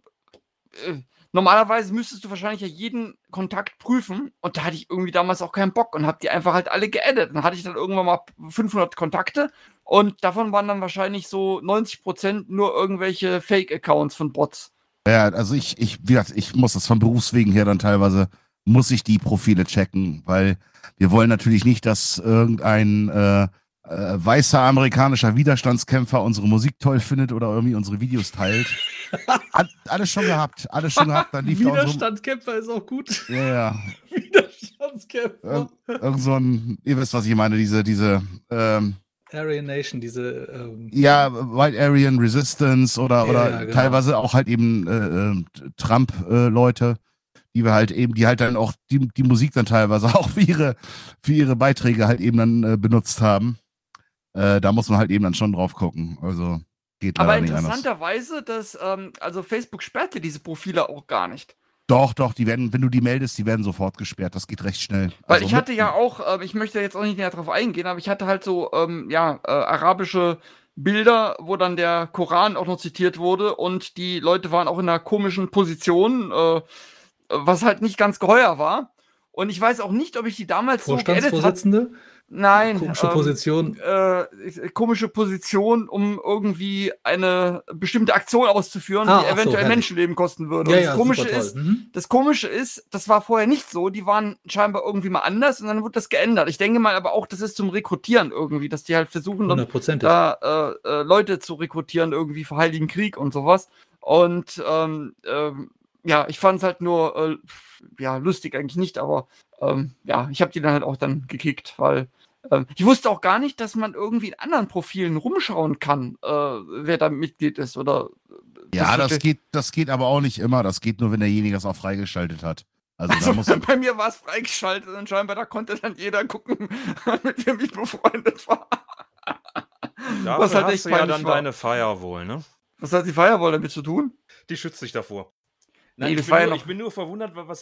[SPEAKER 3] Normalerweise müsstest du wahrscheinlich ja jeden Kontakt prüfen und da hatte ich irgendwie damals auch keinen Bock und habe die einfach halt alle geaddet. Dann hatte ich dann irgendwann mal 500 Kontakte und davon waren dann wahrscheinlich so 90% nur irgendwelche Fake-Accounts von Bots.
[SPEAKER 5] Ja, also wie gesagt, ich muss das von Berufswegen her dann teilweise, muss ich die Profile checken, weil wir wollen natürlich nicht, dass irgendein weißer amerikanischer Widerstandskämpfer unsere Musik toll findet oder irgendwie unsere Videos teilt. Alles schon gehabt, dann lief da
[SPEAKER 7] Widerstandskämpfer ist auch gut.
[SPEAKER 5] Ja.
[SPEAKER 7] Widerstandskämpfer.
[SPEAKER 5] Irgend so ein, ihr wisst, was ich meine, diese
[SPEAKER 7] Aryan Nation, diese
[SPEAKER 5] ja, White Aryan Resistance oder
[SPEAKER 7] genau.
[SPEAKER 5] teilweise auch halt eben Trump-Leute, die halt dann auch die Musik dann teilweise auch für ihre Beiträge halt eben dann benutzt haben. Da muss man halt eben dann schon drauf gucken. Also geht leider
[SPEAKER 3] Aber
[SPEAKER 5] nicht anders.
[SPEAKER 3] interessanterweise, also Facebook sperrte diese Profile auch gar nicht.
[SPEAKER 5] Doch, die werden, wenn du die meldest, die werden sofort gesperrt. Das geht recht schnell.
[SPEAKER 3] Weil
[SPEAKER 5] Also
[SPEAKER 3] ich hatte ja auch, ich möchte jetzt auch nicht näher drauf eingehen, aber ich hatte halt so, arabische Bilder, wo dann der Koran auch noch zitiert wurde und die Leute waren auch in einer komischen Position, was halt nicht ganz geheuer war. Und ich weiß auch nicht, ob ich die damals so geedit habe.
[SPEAKER 7] Vorstandsvorsitzende?
[SPEAKER 3] Nein.
[SPEAKER 7] Komische Position.
[SPEAKER 3] Komische Position, um irgendwie eine bestimmte Aktion auszuführen, die eventuell Menschenleben kosten würde.
[SPEAKER 7] Ja,
[SPEAKER 3] Und
[SPEAKER 7] das
[SPEAKER 3] das Komische ist, das war vorher nicht so. Die waren scheinbar irgendwie mal anders und dann wurde das geändert. Ich denke mal aber auch, das ist zum Rekrutieren irgendwie, dass die halt versuchen, da Leute zu rekrutieren, irgendwie für Heiligen Krieg und sowas. Und ja, ich fand es halt nur lustig eigentlich nicht, aber ich habe die dann halt auch dann gekickt, weil ich wusste auch gar nicht, dass man irgendwie in anderen Profilen rumschauen kann, wer da Mitglied ist oder.
[SPEAKER 5] Ja, das geht aber auch nicht immer. Das geht nur, wenn derjenige es auch freigeschaltet hat.
[SPEAKER 3] Also bei mir war es freigeschaltet und scheinbar da konnte dann jeder gucken, mit dem ich befreundet war.
[SPEAKER 4] Dafür
[SPEAKER 3] was halt
[SPEAKER 4] hast
[SPEAKER 3] echt
[SPEAKER 4] du ja
[SPEAKER 3] peinlich
[SPEAKER 4] dann
[SPEAKER 3] war.
[SPEAKER 4] deine Firewall, ne?
[SPEAKER 3] Was hat die Firewall damit zu tun?
[SPEAKER 4] Die schützt dich davor.
[SPEAKER 3] Nee,
[SPEAKER 4] Nein,
[SPEAKER 3] das war ja noch.
[SPEAKER 4] ich bin nur verwundert, was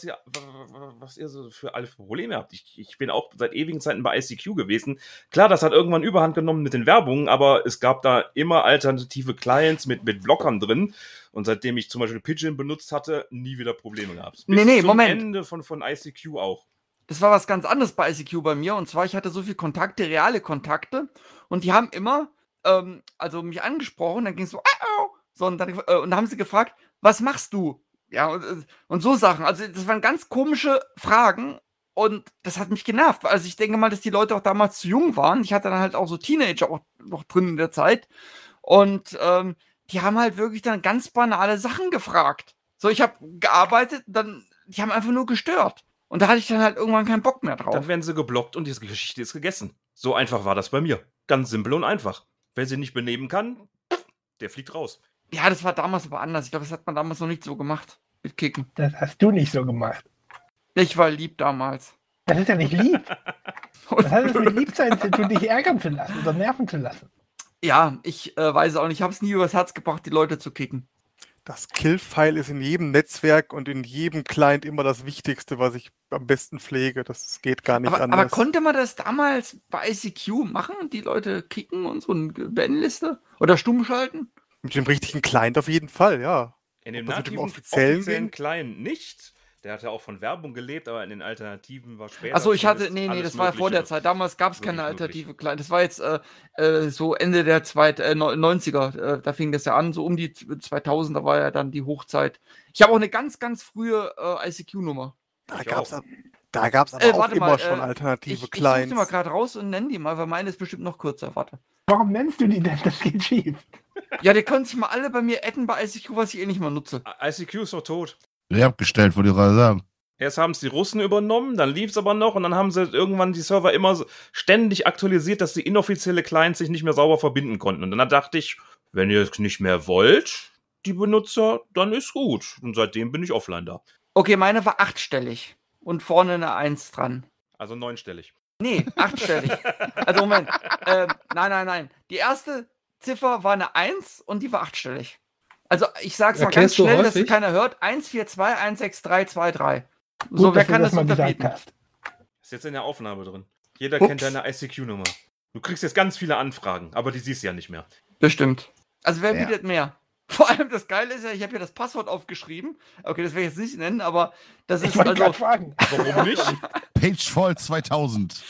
[SPEAKER 4] ihr so für alle Probleme habt. Ich bin auch seit ewigen Zeiten bei ICQ gewesen. Klar, das hat irgendwann Überhand genommen mit den Werbungen, aber es gab da immer alternative Clients mit Blockern drin. Und seitdem ich zum Beispiel Pidgin benutzt hatte, nie wieder Probleme gehabt. Bis zum Ende von ICQ auch.
[SPEAKER 3] Das war was ganz anderes bei ICQ bei mir. Und zwar, ich hatte so viele Kontakte, reale Kontakte. Und die haben immer, mich angesprochen. Dann ging es so, und dann haben sie gefragt, was machst du? Ja, und so Sachen. Also, das waren ganz komische Fragen und das hat mich genervt. Also, ich denke mal, dass die Leute auch damals zu jung waren. Ich hatte dann halt auch so Teenager auch noch drin in der Zeit. Und die haben halt wirklich dann ganz banale Sachen gefragt. So, ich habe gearbeitet, die haben einfach nur gestört. Und da hatte ich dann halt irgendwann keinen Bock mehr drauf.
[SPEAKER 4] Dann werden sie geblockt und die Geschichte ist gegessen. So einfach war das bei mir. Ganz simpel und einfach. Wer sie nicht benehmen kann, der fliegt raus.
[SPEAKER 3] Ja, das war damals aber anders. Ich glaube, das hat man damals noch nicht so gemacht. Mit Kicken.
[SPEAKER 6] Das hast du nicht so gemacht.
[SPEAKER 3] Ich war lieb damals.
[SPEAKER 6] Das ist ja nicht lieb. Was hat es mit Liebsein zu tun, dich ärgern zu lassen oder nerven zu lassen?
[SPEAKER 3] Ja, ich weiß auch nicht. Ich habe es nie übers Herz gebracht, die Leute zu kicken.
[SPEAKER 9] Das Kill-File ist in jedem Netzwerk und in jedem Client immer das Wichtigste, was ich am besten pflege. Das geht gar nicht anders.
[SPEAKER 3] Aber konnte man das damals bei ICQ machen? Die Leute kicken und so eine Bandliste? Oder stumm schalten?
[SPEAKER 9] Mit dem richtigen Client auf jeden Fall, ja.
[SPEAKER 4] In dem
[SPEAKER 9] Ob das mit dem
[SPEAKER 4] nativen
[SPEAKER 9] offiziellen
[SPEAKER 4] Client nicht. Der hatte auch von Werbung gelebt, aber in den Alternativen war später.
[SPEAKER 3] Achso, ich hatte,
[SPEAKER 4] zumindest
[SPEAKER 3] nee,
[SPEAKER 4] alles
[SPEAKER 3] das war vor der
[SPEAKER 4] Mögliche.
[SPEAKER 3] Zeit. Damals gab es keine
[SPEAKER 4] Wirklich
[SPEAKER 3] alternative Client. Das war jetzt so Ende der 90er. Da fing das ja an, so um die 2000, da war ja dann die Hochzeit. Ich habe auch eine ganz, ganz frühe ICQ-Nummer.
[SPEAKER 9] Da
[SPEAKER 4] Ich
[SPEAKER 9] gab's
[SPEAKER 4] auch.
[SPEAKER 9] aber auch
[SPEAKER 3] warte
[SPEAKER 9] immer
[SPEAKER 3] mal,
[SPEAKER 9] schon alternative
[SPEAKER 3] Ich suche
[SPEAKER 9] Clients.
[SPEAKER 3] die mal gerade raus und nenne die mal, weil meine ist bestimmt noch kürzer. Warte.
[SPEAKER 6] Warum nennst du die denn? Das geht schief.
[SPEAKER 3] Ja, die können sich mal alle bei mir adden bei ICQ, was ich eh nicht mal nutze.
[SPEAKER 4] ICQ ist doch tot.
[SPEAKER 5] Abgestellt, wollte ich gerade sagen.
[SPEAKER 4] Erst haben es die Russen übernommen, dann lief es aber noch und dann haben sie irgendwann die Server immer ständig aktualisiert, dass die inoffizielle Clients sich nicht mehr sauber verbinden konnten. Und dann dachte ich, wenn ihr es nicht mehr wollt, die Benutzer, dann ist gut. Und seitdem bin ich offline da.
[SPEAKER 3] Okay, meine war 8-stellig und vorne eine 1 dran.
[SPEAKER 4] Also 9-stellig.
[SPEAKER 3] Nee, 8-stellig. Also Moment. Nein. Die erste Ziffer war eine 1 und die war 8-stellig. Also ich sag's mal ganz
[SPEAKER 7] Erklärst du
[SPEAKER 3] schnell, dass
[SPEAKER 7] häufig?
[SPEAKER 3] keiner hört. 142163223.
[SPEAKER 6] Gut,
[SPEAKER 3] So, wer
[SPEAKER 6] dass du
[SPEAKER 3] kann das
[SPEAKER 6] mal gesagt
[SPEAKER 3] unterbieten?
[SPEAKER 6] hast.
[SPEAKER 4] Ist jetzt in der Aufnahme drin. Jeder
[SPEAKER 3] Ups.
[SPEAKER 4] kennt deine ICQ-Nummer. Du kriegst jetzt ganz viele Anfragen, aber die siehst du ja nicht mehr.
[SPEAKER 3] Bestimmt. Also wer
[SPEAKER 5] Ja.
[SPEAKER 3] bietet mehr? Vor allem das Geile ist ja, ich habe hier das Passwort aufgeschrieben. Okay, das werde ich jetzt nicht nennen, aber das
[SPEAKER 6] Ich
[SPEAKER 3] ist
[SPEAKER 6] wollte
[SPEAKER 3] also.
[SPEAKER 6] gerade fragen.
[SPEAKER 4] Warum nicht?
[SPEAKER 5] Pagefall 2000.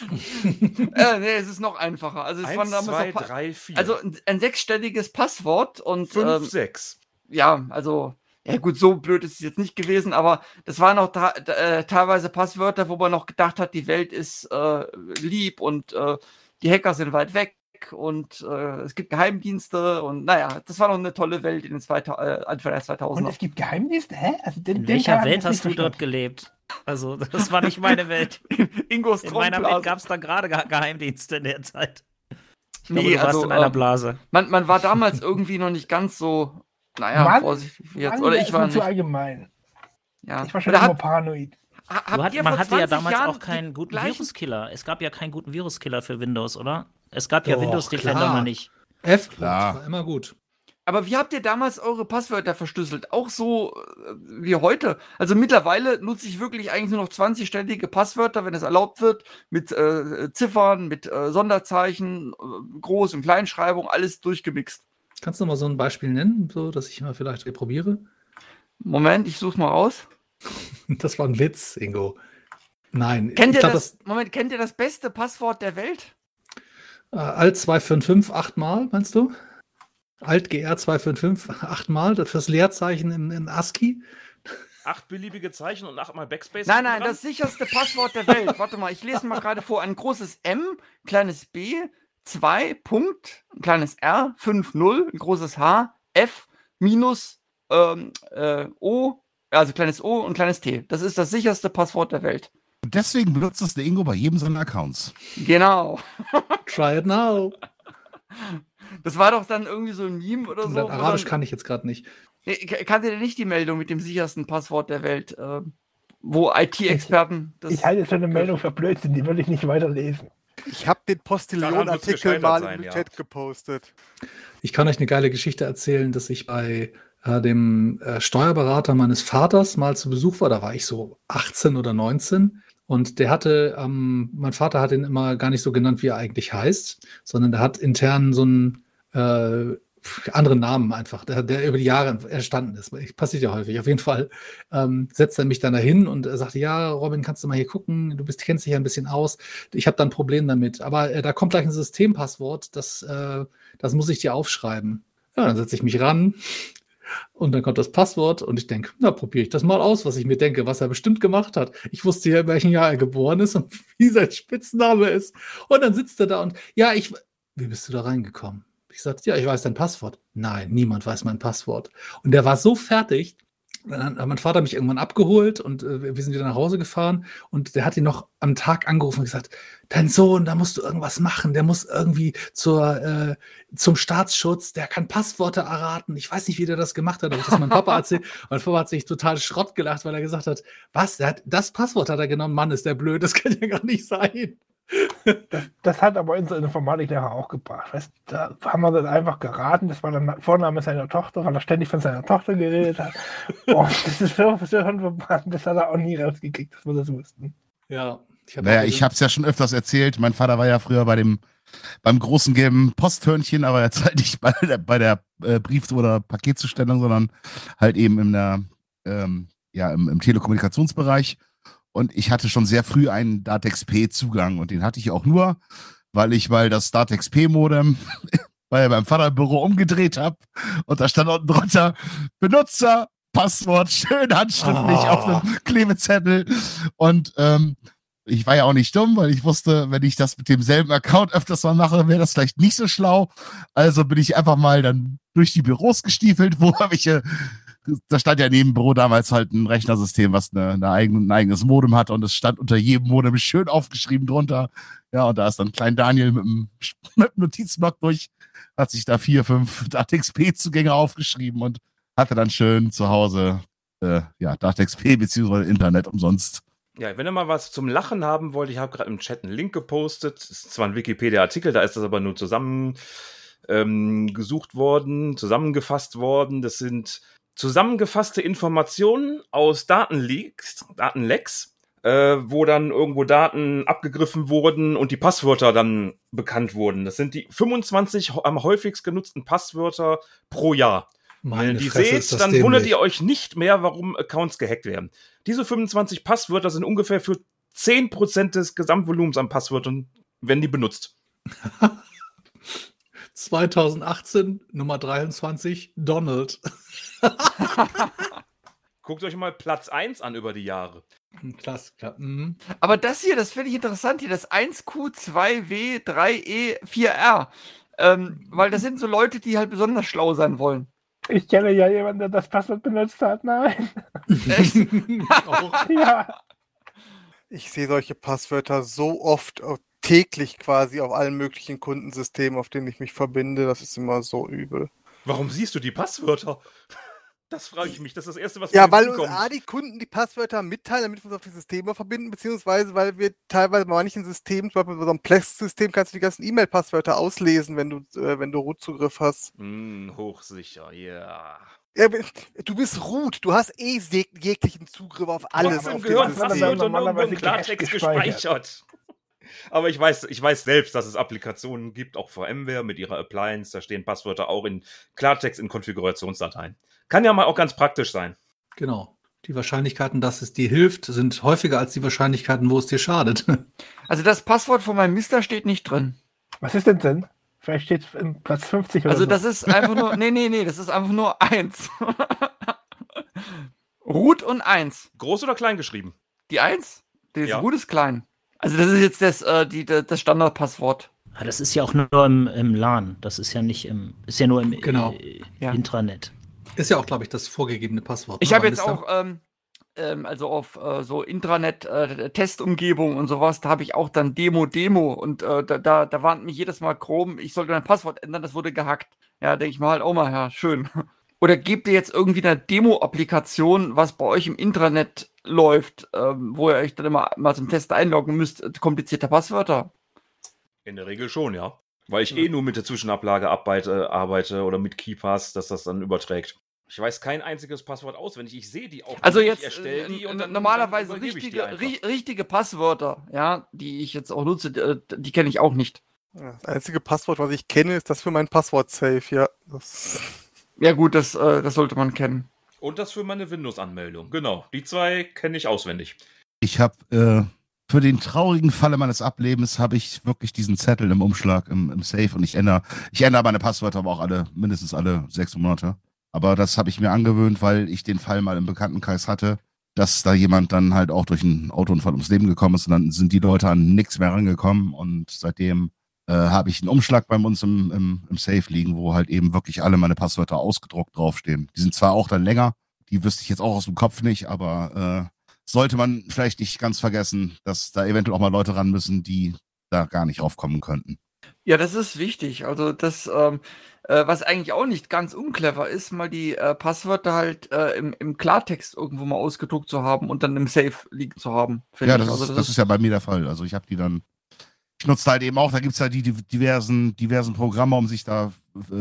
[SPEAKER 3] Nee, es ist noch einfacher. Also es waren
[SPEAKER 4] 1,
[SPEAKER 3] damals
[SPEAKER 4] 2,
[SPEAKER 3] noch
[SPEAKER 4] 3, 4.
[SPEAKER 3] also ein 6-stelliges Passwort und
[SPEAKER 4] 5, 6.
[SPEAKER 3] ja, also ja gut, so blöd ist es jetzt nicht gewesen, aber das waren auch teilweise Passwörter, wo man noch gedacht hat, die Welt ist lieb und die Hacker sind weit weg und es gibt Geheimdienste und naja, das war noch eine tolle Welt in den Anfang der 2000er.
[SPEAKER 6] Und es gibt Geheimdienste? Hä? Also
[SPEAKER 2] In welcher
[SPEAKER 6] Teil
[SPEAKER 2] Welt
[SPEAKER 6] hab ich
[SPEAKER 2] hast du
[SPEAKER 6] nicht
[SPEAKER 2] dort
[SPEAKER 6] verstanden.
[SPEAKER 2] gelebt? Also, das war nicht meine Welt.
[SPEAKER 3] Ingos
[SPEAKER 2] In meiner Welt
[SPEAKER 3] Traumblase.
[SPEAKER 2] gab es da gerade Geheimdienste in der Zeit. Ich glaube,
[SPEAKER 3] Nee,
[SPEAKER 2] du warst
[SPEAKER 3] also,
[SPEAKER 2] in einer Blase.
[SPEAKER 3] Man war damals irgendwie noch nicht ganz so, naja,
[SPEAKER 6] Mann,
[SPEAKER 3] vorsichtig wie jetzt.
[SPEAKER 6] Mann,
[SPEAKER 3] Oder
[SPEAKER 6] der
[SPEAKER 3] ich
[SPEAKER 6] ist
[SPEAKER 3] war
[SPEAKER 6] mir zu
[SPEAKER 3] nicht.
[SPEAKER 6] allgemein.
[SPEAKER 3] Ja.
[SPEAKER 6] Ich war schon
[SPEAKER 3] Oder
[SPEAKER 6] immer paranoid.
[SPEAKER 3] habt ihr
[SPEAKER 2] Man
[SPEAKER 3] vor
[SPEAKER 2] hatte ja
[SPEAKER 3] 20
[SPEAKER 2] damals
[SPEAKER 3] Jahren
[SPEAKER 2] auch keinen guten
[SPEAKER 3] gleichen-
[SPEAKER 2] Viruskiller. Es gab ja keinen guten Viruskiller für Windows, oder? Es gab ja
[SPEAKER 7] Doch,
[SPEAKER 2] Windows Defender
[SPEAKER 7] klar.
[SPEAKER 2] noch nicht.
[SPEAKER 7] F
[SPEAKER 5] Klar.
[SPEAKER 7] war immer gut.
[SPEAKER 3] Aber wie habt ihr damals eure Passwörter verschlüsselt? Auch so wie heute? Also mittlerweile nutze ich wirklich eigentlich nur noch 20-stellige Passwörter, wenn es erlaubt wird, mit Ziffern, mit Sonderzeichen, Groß- und Kleinschreibung, alles durchgemixt.
[SPEAKER 7] Kannst du mal so ein Beispiel nennen, so dass ich mal vielleicht probiere?
[SPEAKER 3] Moment, ich suche mal raus.
[SPEAKER 7] Das war ein Witz, Ingo. Nein,
[SPEAKER 3] Kennt ihr
[SPEAKER 7] glaub,
[SPEAKER 3] kennt ihr das beste Passwort der Welt?
[SPEAKER 7] Alt 255 8-mal, meinst du? Alt GR 255 8-mal, das fürs Leerzeichen in ASCII.
[SPEAKER 4] 8 beliebige Zeichen und 8 mal Backspace.
[SPEAKER 3] Nein,
[SPEAKER 4] dran?
[SPEAKER 3] das sicherste Passwort der Welt. Warte mal, ich lese mal gerade vor. Ein großes M, kleines B, 2, Punkt, ein kleines R, 5, 0, ein großes H, F, minus, O, also kleines O und kleines T. Das ist das sicherste Passwort der Welt.
[SPEAKER 5] Und deswegen benutzt das der Ingo bei jedem seiner Accounts.
[SPEAKER 3] Genau.
[SPEAKER 7] Try it now.
[SPEAKER 3] Das war doch dann irgendwie so ein Meme oder so.
[SPEAKER 7] Das Arabisch
[SPEAKER 3] wo
[SPEAKER 7] kann ich jetzt gerade nicht.
[SPEAKER 3] Nee, kannte ihr nicht die Meldung mit dem sichersten Passwort der Welt, wo IT-Experten das.
[SPEAKER 6] Ich halte so eine Meldung für Blödsinn, die würde ich nicht weiterlesen.
[SPEAKER 9] Ich habe den
[SPEAKER 4] Daran wird's
[SPEAKER 9] Postillon-Artikel
[SPEAKER 4] gescheitert
[SPEAKER 9] mal
[SPEAKER 4] sein,
[SPEAKER 9] im
[SPEAKER 4] ja.
[SPEAKER 9] Chat gepostet.
[SPEAKER 7] Ich kann euch eine geile Geschichte erzählen, dass ich bei dem Steuerberater meines Vaters mal zu Besuch war. Da war ich so 18 oder 19. Und der hatte, mein Vater hat ihn immer gar nicht so genannt, wie er eigentlich heißt, sondern der hat intern so einen anderen Namen einfach, der über die Jahre entstanden ist. Passiert ja häufig. Auf jeden Fall setzt er mich dann dahin und er sagte, ja, Robin, kannst du mal hier gucken, kennst dich ja ein bisschen aus. Ich habe da ein Problem damit. Aber da kommt gleich ein Systempasswort, das muss ich dir aufschreiben. Ja, dann setze ich mich ran. Und dann kommt das Passwort und ich denke, na, probiere ich das mal aus, was ich mir denke, was er bestimmt gemacht hat. Ich wusste ja, in welchem Jahr er geboren ist und wie sein Spitzname ist. Und dann sitzt er da und, ja, wie bist du da reingekommen? Ich sagte, ja, ich weiß dein Passwort. Nein, niemand weiß mein Passwort. Und der war so fertig, dann hat mein Vater mich irgendwann abgeholt und wir sind wieder nach Hause gefahren und der hat ihn noch am Tag angerufen und gesagt, dein Sohn, da musst du irgendwas machen, der muss irgendwie zum Staatsschutz, der kann Passworte erraten. Ich weiß nicht, wie der das gemacht hat, aber ich das meinem Papa erzählt. Mein Papa hat sich total Schrott gelacht, weil er gesagt hat, was, das Passwort hat er genommen, Mann, ist der blöd, das kann ja gar nicht sein.
[SPEAKER 6] Das hat aber unser Informatiklehrer auch gebracht. Weißt, da haben wir das einfach geraten. Das war der Vorname seiner Tochter, weil er ständig von seiner Tochter geredet hat. Und das ist so verbrannt, das hat er auch nie rausgekriegt, dass wir das wussten.
[SPEAKER 7] Ja. Ich
[SPEAKER 5] habe es ja schon öfters erzählt. Mein Vater war ja früher beim großen gelben Posthörnchen, aber jetzt halt nicht bei der Brief- oder Paketzustellung, sondern halt eben im Telekommunikationsbereich. Und ich hatte schon sehr früh einen Datex-P-Zugang und den hatte ich auch nur, weil das Datex-P-Modem beim Vater im Büro umgedreht habe und da stand unten drunter Benutzer, Passwort, schön handschriftlich auf einem Klebezettel und ich war ja auch nicht dumm, weil ich wusste, wenn ich das mit demselben Account öfters mal mache, wäre das vielleicht nicht so schlau. Also bin ich einfach mal dann durch die Büros gestiefelt, wo welche, da stand ja neben dem Büro damals halt ein Rechnersystem, was ein eigenes Modem hat und es stand unter jedem Modem schön aufgeschrieben drunter. Ja, und da ist dann Klein Daniel mit dem Notizblock durch, hat sich da 4, 5 DATEXP-Zugänge aufgeschrieben und hatte dann schön zu Hause DATEXP bzw. Internet umsonst.
[SPEAKER 4] Ja, wenn ihr mal was zum Lachen haben wollt, ich habe gerade im Chat einen Link gepostet. Das ist zwar ein Wikipedia-Artikel, da ist das aber nur zusammengefasst worden. Das sind zusammengefasste Informationen aus Datenlecks, wo dann irgendwo Daten abgegriffen wurden und die Passwörter dann bekannt wurden. Das sind die 25 am häufigst genutzten Passwörter pro Jahr. Wenn ihr die seht, dann wundert ihr euch nicht mehr, warum Accounts gehackt werden. Diese 25 Passwörter sind ungefähr für 10% des Gesamtvolumens an Passwörtern, wenn die benutzt.
[SPEAKER 7] 2018, Nummer 23, Donald.
[SPEAKER 4] Guckt euch mal Platz 1 an über die Jahre.
[SPEAKER 7] Klasse, klar. Mhm.
[SPEAKER 3] Aber das hier, das finde ich interessant hier, das 1Q2W 3E 4R. Weil das sind so Leute, die halt besonders schlau sein wollen.
[SPEAKER 6] Ich kenne ja jemanden, der das Passwort benutzt hat. Nein.
[SPEAKER 3] Echt?
[SPEAKER 6] Ja.
[SPEAKER 9] Ich sehe solche Passwörter so oft täglich quasi auf allen möglichen Kundensystemen, auf denen ich mich verbinde. Das ist immer so übel.
[SPEAKER 4] Warum siehst du die Passwörter? Das frage ich mich. Das ist das Erste, was
[SPEAKER 9] Ja,
[SPEAKER 4] mir
[SPEAKER 9] weil
[SPEAKER 4] in den
[SPEAKER 9] uns
[SPEAKER 4] Sinn kommt.
[SPEAKER 9] die Kunden die Passwörter mitteilen, damit wir uns auf die Systeme verbinden, beziehungsweise weil wir teilweise bei manchen Systemen, zum Beispiel bei so einem Plex-System, kannst du die ganzen E-Mail-Passwörter auslesen, wenn du Root-Zugriff hast.
[SPEAKER 4] Hochsicher, ja.
[SPEAKER 9] Ja, du bist root, du hast jeglichen Zugriff auf alles.
[SPEAKER 4] Trotzdem
[SPEAKER 9] auf dem
[SPEAKER 4] gehören
[SPEAKER 9] System.
[SPEAKER 4] Passwörter nur
[SPEAKER 6] normalerweise
[SPEAKER 4] im Klartext
[SPEAKER 6] gespeichert.
[SPEAKER 4] gespeichert. Aber ich weiß selbst, dass es Applikationen gibt, auch VMware mit ihrer Appliance, da stehen Passwörter auch in Klartext in Konfigurationsdateien. Kann ja mal auch ganz praktisch sein.
[SPEAKER 7] Genau. Die Wahrscheinlichkeiten, dass es dir hilft, sind häufiger als die Wahrscheinlichkeiten, wo es dir schadet.
[SPEAKER 3] Also das Passwort von meinem Mister steht nicht drin.
[SPEAKER 6] Was ist denn Sinn? Vielleicht steht es in Platz 50 oder
[SPEAKER 3] Also
[SPEAKER 6] so.
[SPEAKER 3] das ist einfach nur, nee, das ist einfach nur 1. Root und 1.
[SPEAKER 4] Groß oder klein geschrieben?
[SPEAKER 3] Die 1? Das
[SPEAKER 4] Ja.
[SPEAKER 3] Root ist klein. Also das ist jetzt das Standardpasswort.
[SPEAKER 2] Ah, das ist ja auch nur im LAN. Das ist ja nicht ist ja nur im
[SPEAKER 7] Genau.
[SPEAKER 3] Ja.
[SPEAKER 7] Ist
[SPEAKER 2] Intranet.
[SPEAKER 7] ja auch, glaube ich, das vorgegebene Passwort.
[SPEAKER 3] Ich
[SPEAKER 7] ne,
[SPEAKER 3] habe
[SPEAKER 7] beim
[SPEAKER 3] jetzt
[SPEAKER 7] Mister?
[SPEAKER 3] auch, also auf so Intranet-Testumgebung und sowas, da habe ich auch dann Demo und da warnt mich jedes Mal Chrome, ich sollte mein Passwort ändern, das wurde gehackt. Ja, denke ich mal halt, oh mal, ja, schön. Oder gebt ihr jetzt irgendwie eine Demo-Applikation, was bei euch im Intranet läuft, wo ihr euch dann immer mal zum Test einloggen müsst, komplizierte Passwörter?
[SPEAKER 4] In der Regel schon, ja. Weil ich nur mit der Zwischenablage arbeite oder mit KeyPass, dass das dann überträgt. Ich weiß kein einziges Passwort auswendig. Ich sehe die auch.
[SPEAKER 3] Also
[SPEAKER 4] nicht.
[SPEAKER 3] jetzt
[SPEAKER 4] Ich erstelle die und dann
[SPEAKER 3] normalerweise
[SPEAKER 4] dann übergebe ich die einfach.
[SPEAKER 3] richtige Passwörter, ja, die ich jetzt auch nutze, die kenne ich auch nicht.
[SPEAKER 9] Ja, das einzige Passwort, was ich kenne, ist das für mein Passwort-Safe, ja.
[SPEAKER 3] Ja gut, das sollte man kennen.
[SPEAKER 4] Und das für meine Windows-Anmeldung. Genau, die 2 kenne ich auswendig.
[SPEAKER 5] Ich habe für den traurigen Falle meines Ablebens habe ich wirklich diesen Zettel im Umschlag, im Safe und ich ändere meine Passwörter aber auch mindestens alle 6 Monate. Aber das habe ich mir angewöhnt, weil ich den Fall mal im Bekanntenkreis hatte, dass da jemand dann halt auch durch einen Autounfall ums Leben gekommen ist und dann sind die Leute an nichts mehr rangekommen und seitdem habe ich einen Umschlag bei uns im Safe liegen, wo halt eben wirklich alle meine Passwörter ausgedruckt draufstehen. Die sind zwar auch dann länger, die wüsste ich jetzt auch aus dem Kopf nicht, aber sollte man vielleicht nicht ganz vergessen, dass da eventuell auch mal Leute ran müssen, die da gar nicht raufkommen könnten.
[SPEAKER 3] Ja, das ist wichtig. Also das, was eigentlich auch nicht ganz unclever ist, mal die Passwörter halt im Klartext irgendwo mal ausgedruckt zu haben und dann im Safe liegen zu haben.
[SPEAKER 5] Ja,
[SPEAKER 3] ich.
[SPEAKER 5] das ist ja bei mir der Fall. Also ich habe die dann, ich nutze halt eben auch, da gibt es ja die diversen Programme, um sich da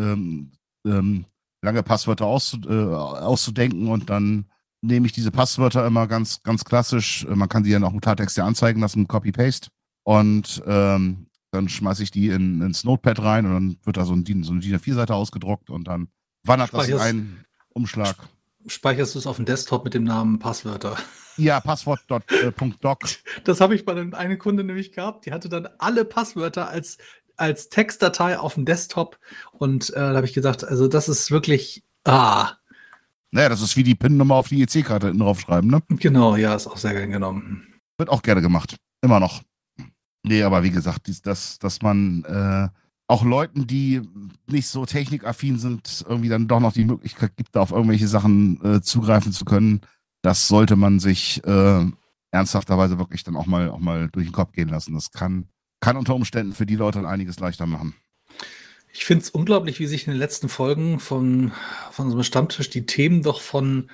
[SPEAKER 5] lange Passwörter auszudenken und dann nehme ich diese Passwörter immer ganz, ganz klassisch. Man kann die dann auch im Klartext ja anzeigen lassen, Copy-Paste und dann schmeiße ich die ins Notepad rein und dann wird da so eine DIN A4-Seite ausgedruckt und dann wandert das in einen Umschlag.
[SPEAKER 7] Speicherst du es auf dem Desktop mit dem Namen Passwörter?
[SPEAKER 5] Ja, Passwort.doc.
[SPEAKER 7] Das habe ich bei einer Kunde nämlich gehabt. Die hatte dann alle Passwörter als Textdatei auf dem Desktop und da habe ich gesagt, also das ist wirklich, Naja,
[SPEAKER 5] das ist wie die PIN-Nummer auf die EC-Karte hinten draufschreiben, ne?
[SPEAKER 7] Genau, ja, ist auch sehr gern genommen.
[SPEAKER 5] Wird auch gerne gemacht. Immer noch. Nee, aber wie gesagt, dass man auch Leuten, die nicht so technikaffin sind, irgendwie dann doch noch die Möglichkeit gibt, da auf irgendwelche Sachen zugreifen zu können. Das sollte man sich ernsthafterweise wirklich dann auch mal durch den Kopf gehen lassen. Das kann unter Umständen für die Leute dann einiges leichter machen.
[SPEAKER 7] Ich finde es unglaublich, wie sich in den letzten Folgen von unserem Stammtisch die Themen doch von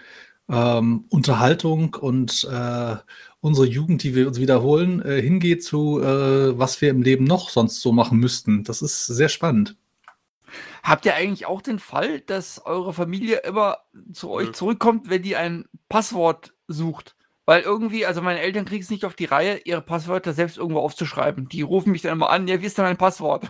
[SPEAKER 7] Unterhaltung und unsere Jugend, die wir uns wiederholen, hingeht zu, was wir im Leben noch sonst so machen müssten. Das ist sehr spannend.
[SPEAKER 3] Habt ihr eigentlich auch den Fall, dass eure Familie immer zu euch zurückkommt, wenn die ein Passwort sucht? Weil irgendwie, also meine Eltern kriegen es nicht auf die Reihe, ihre Passwörter selbst irgendwo aufzuschreiben. Die rufen mich dann immer an, ja, wie ist denn mein Passwort?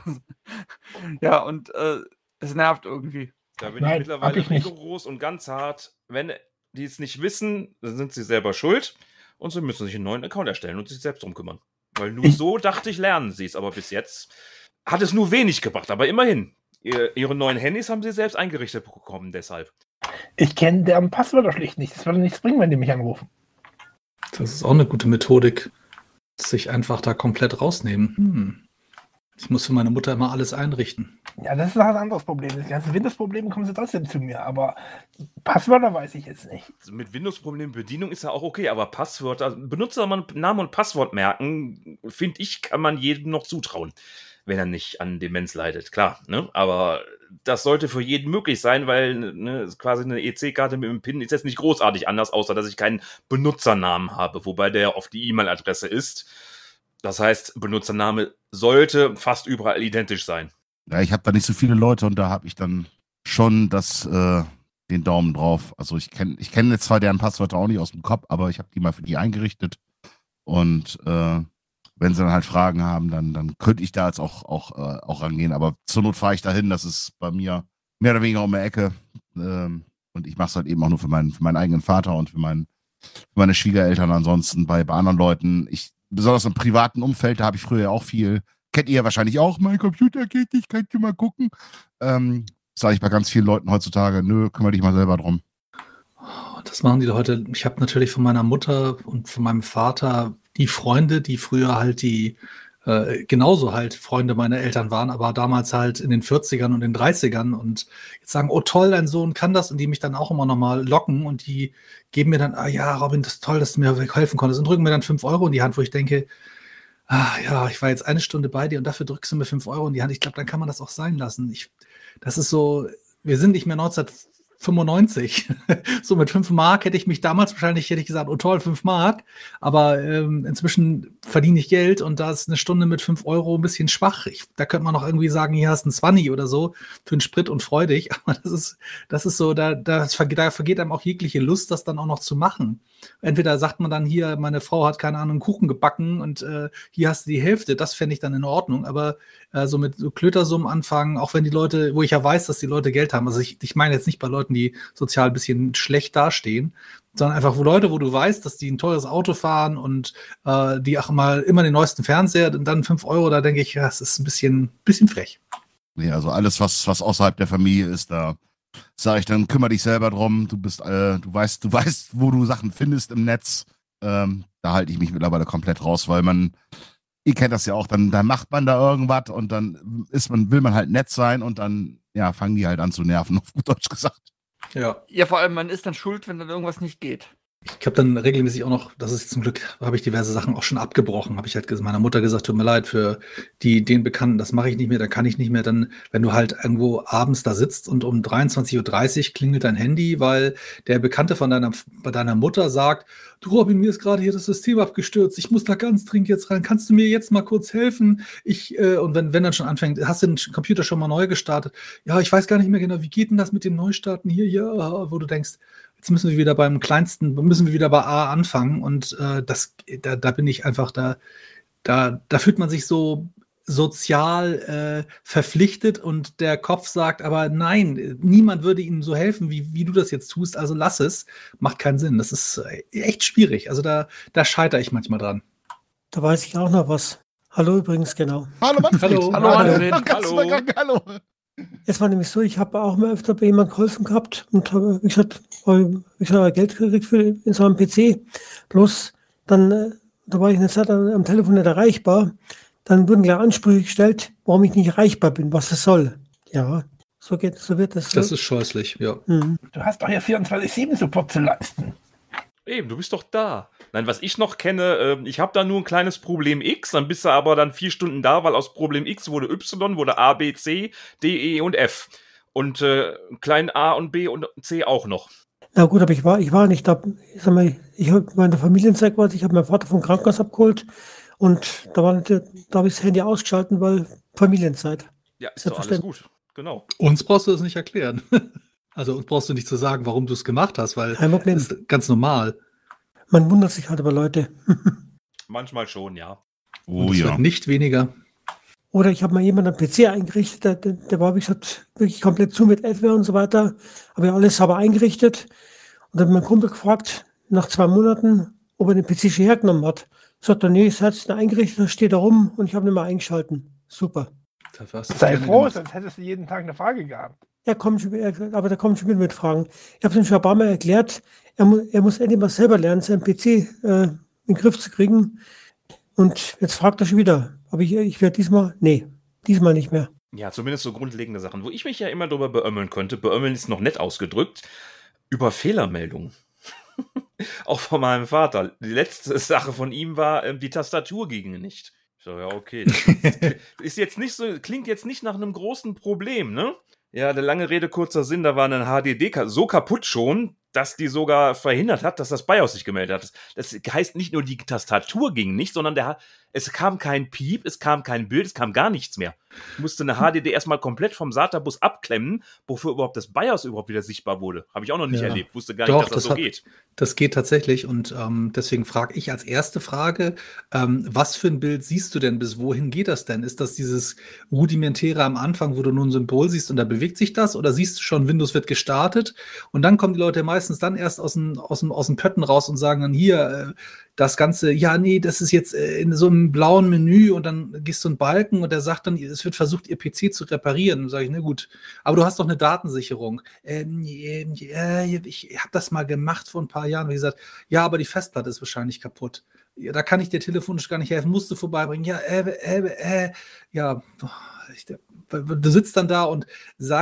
[SPEAKER 3] Ja, und es nervt irgendwie.
[SPEAKER 4] Da bin
[SPEAKER 6] Nein,
[SPEAKER 4] ich mittlerweile
[SPEAKER 6] hab ich nicht.
[SPEAKER 4] rigoros und ganz hart. Wenn die es nicht wissen, dann sind sie selber schuld und sie müssen sich einen neuen Account erstellen und sich selbst drum kümmern. Weil nur so, dachte ich, lernen sie es. Aber bis jetzt hat es nur wenig gebracht. Aber immerhin, ihre neuen Handys haben sie selbst eingerichtet bekommen, deshalb.
[SPEAKER 6] Ich kenne deren Passwörter schlicht nicht. Das würde nichts bringen, wenn die mich anrufen.
[SPEAKER 7] Das ist auch eine gute Methodik, sich einfach da komplett rausnehmen. Ich muss für meine Mutter immer alles einrichten.
[SPEAKER 6] Ja, das ist ein anderes Problem. Das ganze Windows-Problem kommen sie trotzdem zu mir, aber Passwörter weiß ich jetzt nicht.
[SPEAKER 4] Also mit Windows-Problemen Bedienung ist ja auch okay, aber Passwörter, Benutzernamen und Passwort merken, finde ich, kann man jedem noch zutrauen, wenn er nicht an Demenz leidet. Klar, ne? Aber das sollte für jeden möglich sein, weil quasi eine EC-Karte mit dem PIN ist jetzt nicht großartig anders, außer dass ich keinen Benutzernamen habe, wobei der auf die E-Mail-Adresse ist. Das heißt, Benutzername sollte fast überall identisch sein.
[SPEAKER 5] Ja, ich habe da nicht so viele Leute und da habe ich dann schon den Daumen drauf. Also ich kenn jetzt zwar deren Passwörter auch nicht aus dem Kopf, aber ich habe die mal für die eingerichtet. Und wenn sie dann halt Fragen haben, dann könnte ich da jetzt auch rangehen. Aber zur Not fahre ich dahin. Das ist bei mir mehr oder weniger um die Ecke. Und ich mache es halt eben auch nur für meinen eigenen Vater und für meine Schwiegereltern. Ansonsten bei anderen Leuten, besonders im privaten Umfeld, da habe ich früher auch viel. Kennt ihr ja wahrscheinlich auch, mein Computer geht nicht, könnt ihr mal gucken. Sage ich bei ganz vielen Leuten heutzutage, nö, kümmere dich mal selber drum.
[SPEAKER 7] Das machen die heute. Ich habe natürlich von meiner Mutter und von meinem Vater die Freunde, die früher halt genauso halt Freunde meiner Eltern waren, aber damals halt in den 40ern und den 30ern und jetzt sagen, oh toll, dein Sohn kann das und die mich dann auch immer nochmal locken und die geben mir dann, ja Robin, das ist toll, dass du mir helfen konntest und drücken mir dann 5 Euro in die Hand, wo ich denke, ja, ich war jetzt 1 Stunde bei dir und dafür drückst du mir 5 Euro in die Hand. Ich glaube, dann kann man das auch sein lassen. Das ist so, wir sind nicht mehr 1995. So mit 5 Mark hätte ich gesagt, oh toll, 5 Mark. Aber inzwischen verdiene ich Geld und da ist eine Stunde mit 5 Euro ein bisschen schwach. Da könnte man noch irgendwie sagen, hier hast du einen 20 oder so für einen Sprit und freudig. Aber das ist so, da vergeht einem auch jegliche Lust, das dann auch noch zu machen. Entweder sagt man dann hier, meine Frau hat keine Ahnung, einen Kuchen gebacken und hier hast du die Hälfte. Das fände ich dann in Ordnung. Aber so mit so Klötersummen anfangen, auch wenn die Leute, wo ich ja weiß, dass die Leute Geld haben. Also ich meine jetzt nicht bei Leuten, die sozial ein bisschen schlecht dastehen, sondern einfach wo du weißt, dass die ein teures Auto fahren und die auch immer den neuesten Fernseher und dann 5 Euro, da denke ich, ja, das ist ein bisschen frech.
[SPEAKER 5] Nee, also alles, was außerhalb der Familie ist, da sage ich dann, kümmere dich selber drum, du weißt, wo du Sachen findest im Netz, da halte ich mich mittlerweile komplett raus, weil ihr kennt das ja auch, dann macht man da irgendwas und dann will man halt nett sein und dann, ja, fangen die halt an zu nerven, auf gut Deutsch gesagt.
[SPEAKER 7] Ja.
[SPEAKER 3] Ja, vor allem, man ist dann schuld, wenn dann irgendwas nicht geht.
[SPEAKER 7] Ich habe dann regelmäßig auch noch, das ist zum Glück, habe ich diverse Sachen auch schon abgebrochen, habe ich halt meiner Mutter gesagt, tut mir leid, für den Bekannten, das mache ich nicht mehr, da kann ich nicht mehr, dann, wenn du halt irgendwo abends da sitzt und um 23:30 Uhr klingelt dein Handy, weil der Bekannte bei deiner Mutter sagt, du Robin, mir ist gerade hier das System abgestürzt, ich muss da ganz dringend jetzt rein, kannst du mir jetzt mal kurz helfen? Und wenn dann schon anfängt, hast du den Computer schon mal neu gestartet? Ja, ich weiß gar nicht mehr genau, wie geht denn das mit dem Neustarten hier, ja, wo du denkst, jetzt müssen wir wieder bei A anfangen und da bin ich einfach, da fühlt man sich so sozial verpflichtet und der Kopf sagt, aber nein, niemand würde ihnen so helfen, wie du das jetzt tust, also lass es, macht keinen Sinn. Das ist echt schwierig, also da scheitere ich manchmal dran.
[SPEAKER 10] Da weiß ich auch noch was. Hallo übrigens, genau.
[SPEAKER 5] Hallo Manfred.
[SPEAKER 7] Hallo
[SPEAKER 3] Manfred.
[SPEAKER 5] Hallo.
[SPEAKER 10] Es war nämlich so, ich habe auch mal öfter bei jemandem geholfen gehabt und habe, wie gesagt, Geld gekriegt in so einem PC. Bloß dann, da war ich eine Zeit am Telefon nicht erreichbar. dann wurden gleich Ansprüche gestellt, warum ich nicht erreichbar bin, was es soll. Ja, so wird das.
[SPEAKER 7] Das ist scheußlich, ja.
[SPEAKER 10] Mhm.
[SPEAKER 6] Du hast doch ja 24/7-Support zu leisten.
[SPEAKER 4] Eben, du bist doch da. Nein, was ich noch kenne, ich habe da nur ein kleines Problem X, dann bist du aber dann 4 Stunden da, weil aus Problem X wurde Y, wurde A, B, C, D, E und F. Und kleinen A und B und C auch noch.
[SPEAKER 10] Na gut, aber ich war nicht da. Ich sag mal, ich habe meine Familienzeit quasi, ich habe meinen Vater vom Krankenhaus abgeholt und da habe ich das Handy ausgeschalten, weil Familienzeit.
[SPEAKER 4] Ja, ist doch alles gut. Genau.
[SPEAKER 7] Uns brauchst du das nicht erklären. Also uns brauchst du nicht zu sagen, warum du es gemacht hast, weil
[SPEAKER 10] Kein Problem.
[SPEAKER 7] das ist ganz normal.
[SPEAKER 10] Man wundert sich halt über Leute.
[SPEAKER 4] Manchmal schon, ja.
[SPEAKER 7] Und es wird nicht weniger.
[SPEAKER 10] Oder ich habe mal jemanden am PC eingerichtet, der war, wie gesagt, wirklich komplett zu mit Adware und so weiter. Habe ich alles sauber eingerichtet. Und dann hat mein Kumpel gefragt, nach 2 Monaten, ob er den PC schon hergenommen hat. Sagt er, nee, es hat sich eingerichtet, das steht da rum und ich habe nicht mehr eingeschalten. Super.
[SPEAKER 6] Sei froh, sonst hättest du jeden Tag eine Frage gehabt.
[SPEAKER 10] Aber da kommt schon wieder mit Fragen. Ich habe es ihm schon ein paar Mal erklärt, er muss endlich mal selber lernen, seinen PC in den Griff zu kriegen. Und jetzt fragt er schon wieder, aber ich werde diesmal nicht mehr.
[SPEAKER 4] Ja, zumindest so grundlegende Sachen. Wo ich mich ja immer drüber beömmeln könnte, beömmeln ist noch nett ausgedrückt, über Fehlermeldungen. Auch von meinem Vater. Die letzte Sache von ihm war, die Tastatur ging nicht. Ich so, ja, okay. Das ist jetzt nicht so, klingt jetzt nicht nach einem großen Problem, ne? Ja, der lange Rede, kurzer Sinn, da war ein HDD so kaputt schon, dass die sogar verhindert hat, dass das BIOS sich gemeldet hat. Das heißt, nicht nur die Tastatur ging nicht, sondern es kam kein Piep, es kam kein Bild, es kam gar nichts mehr. Ich musste eine HDD erstmal komplett vom SATA-Bus abklemmen, wofür überhaupt das BIOS überhaupt wieder sichtbar wurde. Habe ich auch noch nicht erlebt, wusste gar nicht, dass das so geht.
[SPEAKER 7] Das geht tatsächlich und deswegen frage ich als erste Frage, was für ein Bild siehst du denn, bis wohin geht das denn? Ist das dieses rudimentäre am Anfang, wo du nur ein Symbol siehst und da bewegt sich das? Oder siehst du schon, Windows wird gestartet und dann kommen die Leute meistens dann erst aus dem Pötten raus und sagen dann hier, das Ganze, ja, nee, das ist jetzt in so einem blauen Menü und dann gehst du einen Balken und der sagt dann, es wird versucht, ihr PC zu reparieren. Dann sage ich, na gut, aber du hast doch eine Datensicherung. Ich habe das mal gemacht vor ein paar Jahren, wie gesagt, ja, aber die Festplatte ist wahrscheinlich kaputt. Ja, da kann ich dir telefonisch gar nicht helfen, musst du vorbeibringen. Ja, ja, du sitzt dann da und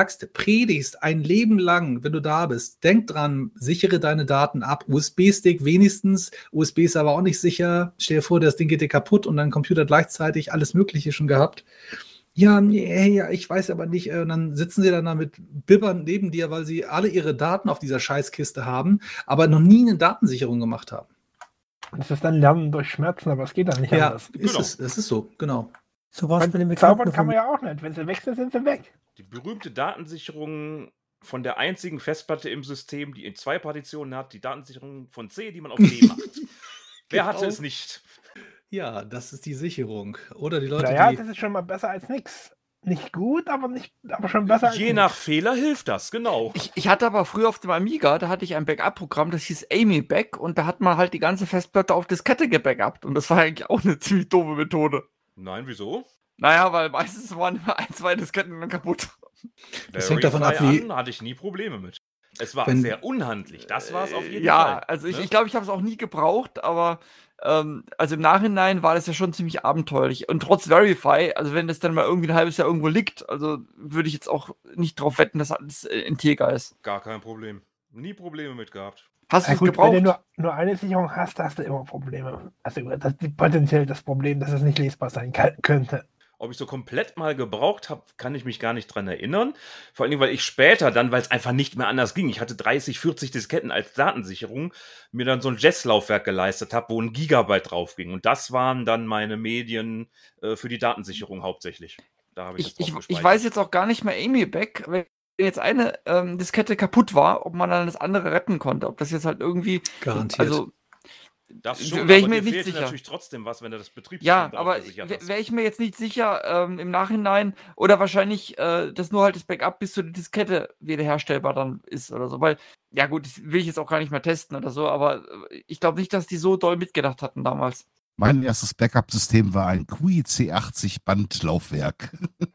[SPEAKER 7] predigst ein Leben lang, wenn du da bist. Denk dran, sichere deine Daten ab. USB-Stick wenigstens. USB ist aber auch nicht sicher. Stell dir vor, das Ding geht dir kaputt und dein Computer gleichzeitig alles Mögliche schon gehabt. Ja, ich weiß aber nicht. Und dann sitzen sie dann da mit Bibbern neben dir, weil sie alle ihre Daten auf dieser Scheißkiste haben, aber noch nie eine Datensicherung gemacht haben.
[SPEAKER 6] Das ist dann Lernen durch Schmerzen, aber es geht dann nicht anders.
[SPEAKER 7] Ja, es ist so, genau.
[SPEAKER 10] So was bei dem
[SPEAKER 6] Zaubern kann man ja auch nicht. Wenn sie weg sind, sind sie weg.
[SPEAKER 4] Die berühmte Datensicherung von der einzigen Festplatte im System, die in 2 Partitionen hat, die Datensicherung von C, die man auf D macht. Wer hatte es nicht?
[SPEAKER 7] Ja, das ist die Sicherung. Oder die Leute,
[SPEAKER 6] naja, das ist schon mal besser als nichts. Nicht gut, aber schon besser als
[SPEAKER 4] Je nach Fehler hilft das, genau.
[SPEAKER 3] Ich hatte aber früher auf dem Amiga, da hatte ich ein Backup-Programm, das hieß Amy Back und da hat man halt die ganze Festplatte auf Diskette gebackupt und das war eigentlich auch eine ziemlich doofe Methode.
[SPEAKER 4] Nein, wieso?
[SPEAKER 3] Naja, weil meistens waren immer 1, 2 Disketten dann kaputt.
[SPEAKER 7] Das hängt davon ab, wie...
[SPEAKER 4] hatte ich nie Probleme mit. Es war sehr unhandlich, das war es auf jeden Fall.
[SPEAKER 3] Ja, also ich glaube, ich habe es auch nie gebraucht, aber also im Nachhinein war das ja schon ziemlich abenteuerlich. Und trotz Verify, also wenn das dann mal irgendwie ein halbes Jahr irgendwo liegt, also würde ich jetzt auch nicht drauf wetten, dass alles integer ist.
[SPEAKER 4] Gar kein Problem. Nie Probleme mit gehabt.
[SPEAKER 3] Hast du es gebraucht?
[SPEAKER 6] Wenn du nur eine Sicherung hast, hast du immer Probleme. Also das ist potenziell das Problem, dass es nicht lesbar sein könnte.
[SPEAKER 4] Ob ich so komplett mal gebraucht habe, kann ich mich gar nicht dran erinnern. Vor allem, weil ich später dann, weil es einfach nicht mehr anders ging, ich hatte 30, 40 Disketten als Datensicherung, mir dann so ein Jazz-Laufwerk geleistet habe, wo 1 Gigabyte drauf ging. Und das waren dann meine Medien für die Datensicherung hauptsächlich. Da habe ich
[SPEAKER 3] ich weiß jetzt auch gar nicht mehr Amy Back, wenn jetzt eine Diskette kaputt war, ob man dann das andere retten konnte. Ob das jetzt halt irgendwie...
[SPEAKER 7] Garantiert.
[SPEAKER 3] Also,
[SPEAKER 4] das schon,
[SPEAKER 3] wäre ich
[SPEAKER 4] aber
[SPEAKER 3] mir
[SPEAKER 4] dir
[SPEAKER 3] nicht
[SPEAKER 4] fehlt
[SPEAKER 3] sicher.
[SPEAKER 4] Natürlich trotzdem was, wenn du das Betriebssystem
[SPEAKER 3] ja, aber wäre ich mir jetzt nicht sicher im Nachhinein oder wahrscheinlich, dass nur halt das Backup bis zu der Diskette wiederherstellbar dann ist oder so, weil, ja gut, das will ich jetzt auch gar nicht mehr testen oder so, aber ich glaube nicht, dass die so doll mitgedacht hatten damals.
[SPEAKER 5] Mein erstes Backup-System war ein QI C80 Bandlaufwerk.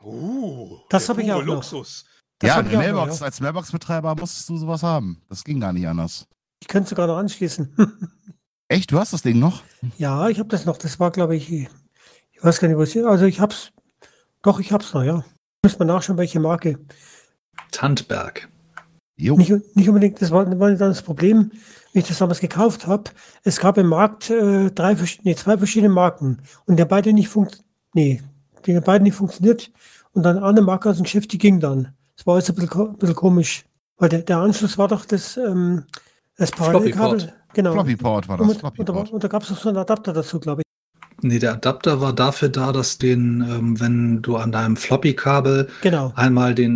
[SPEAKER 10] Das habe ich auch noch.
[SPEAKER 4] Luxus.
[SPEAKER 5] Ja, als Mailbox-Betreiber musstest du sowas haben. Das ging gar nicht anders.
[SPEAKER 10] Ich könnte sogar noch anschließen.
[SPEAKER 5] Echt? Du hast das Ding noch?
[SPEAKER 10] Ja, ich habe das noch. Das war, glaube ich weiß weiß gar nicht, was ich. Also ich hab's noch, ja. Muss man nachschauen, welche Marke.
[SPEAKER 7] Tandberg.
[SPEAKER 5] Jo.
[SPEAKER 10] Nicht unbedingt, das war dann das Problem, wie ich das damals gekauft habe. Es gab im Markt zwei verschiedene Marken und die haben beide nicht funktioniert. Und dann eine Marke aus dem Geschäft, die ging dann. Das war alles ein bisschen komisch. Weil der Anschluss war doch das Parallelkabel. Genau.
[SPEAKER 5] Floppy-Port war das.
[SPEAKER 10] Und da gab es noch so einen Adapter dazu, glaube ich.
[SPEAKER 7] Nee, der Adapter war dafür da, dass wenn du an deinem Floppy-Kabel
[SPEAKER 10] Genau.
[SPEAKER 7] einmal die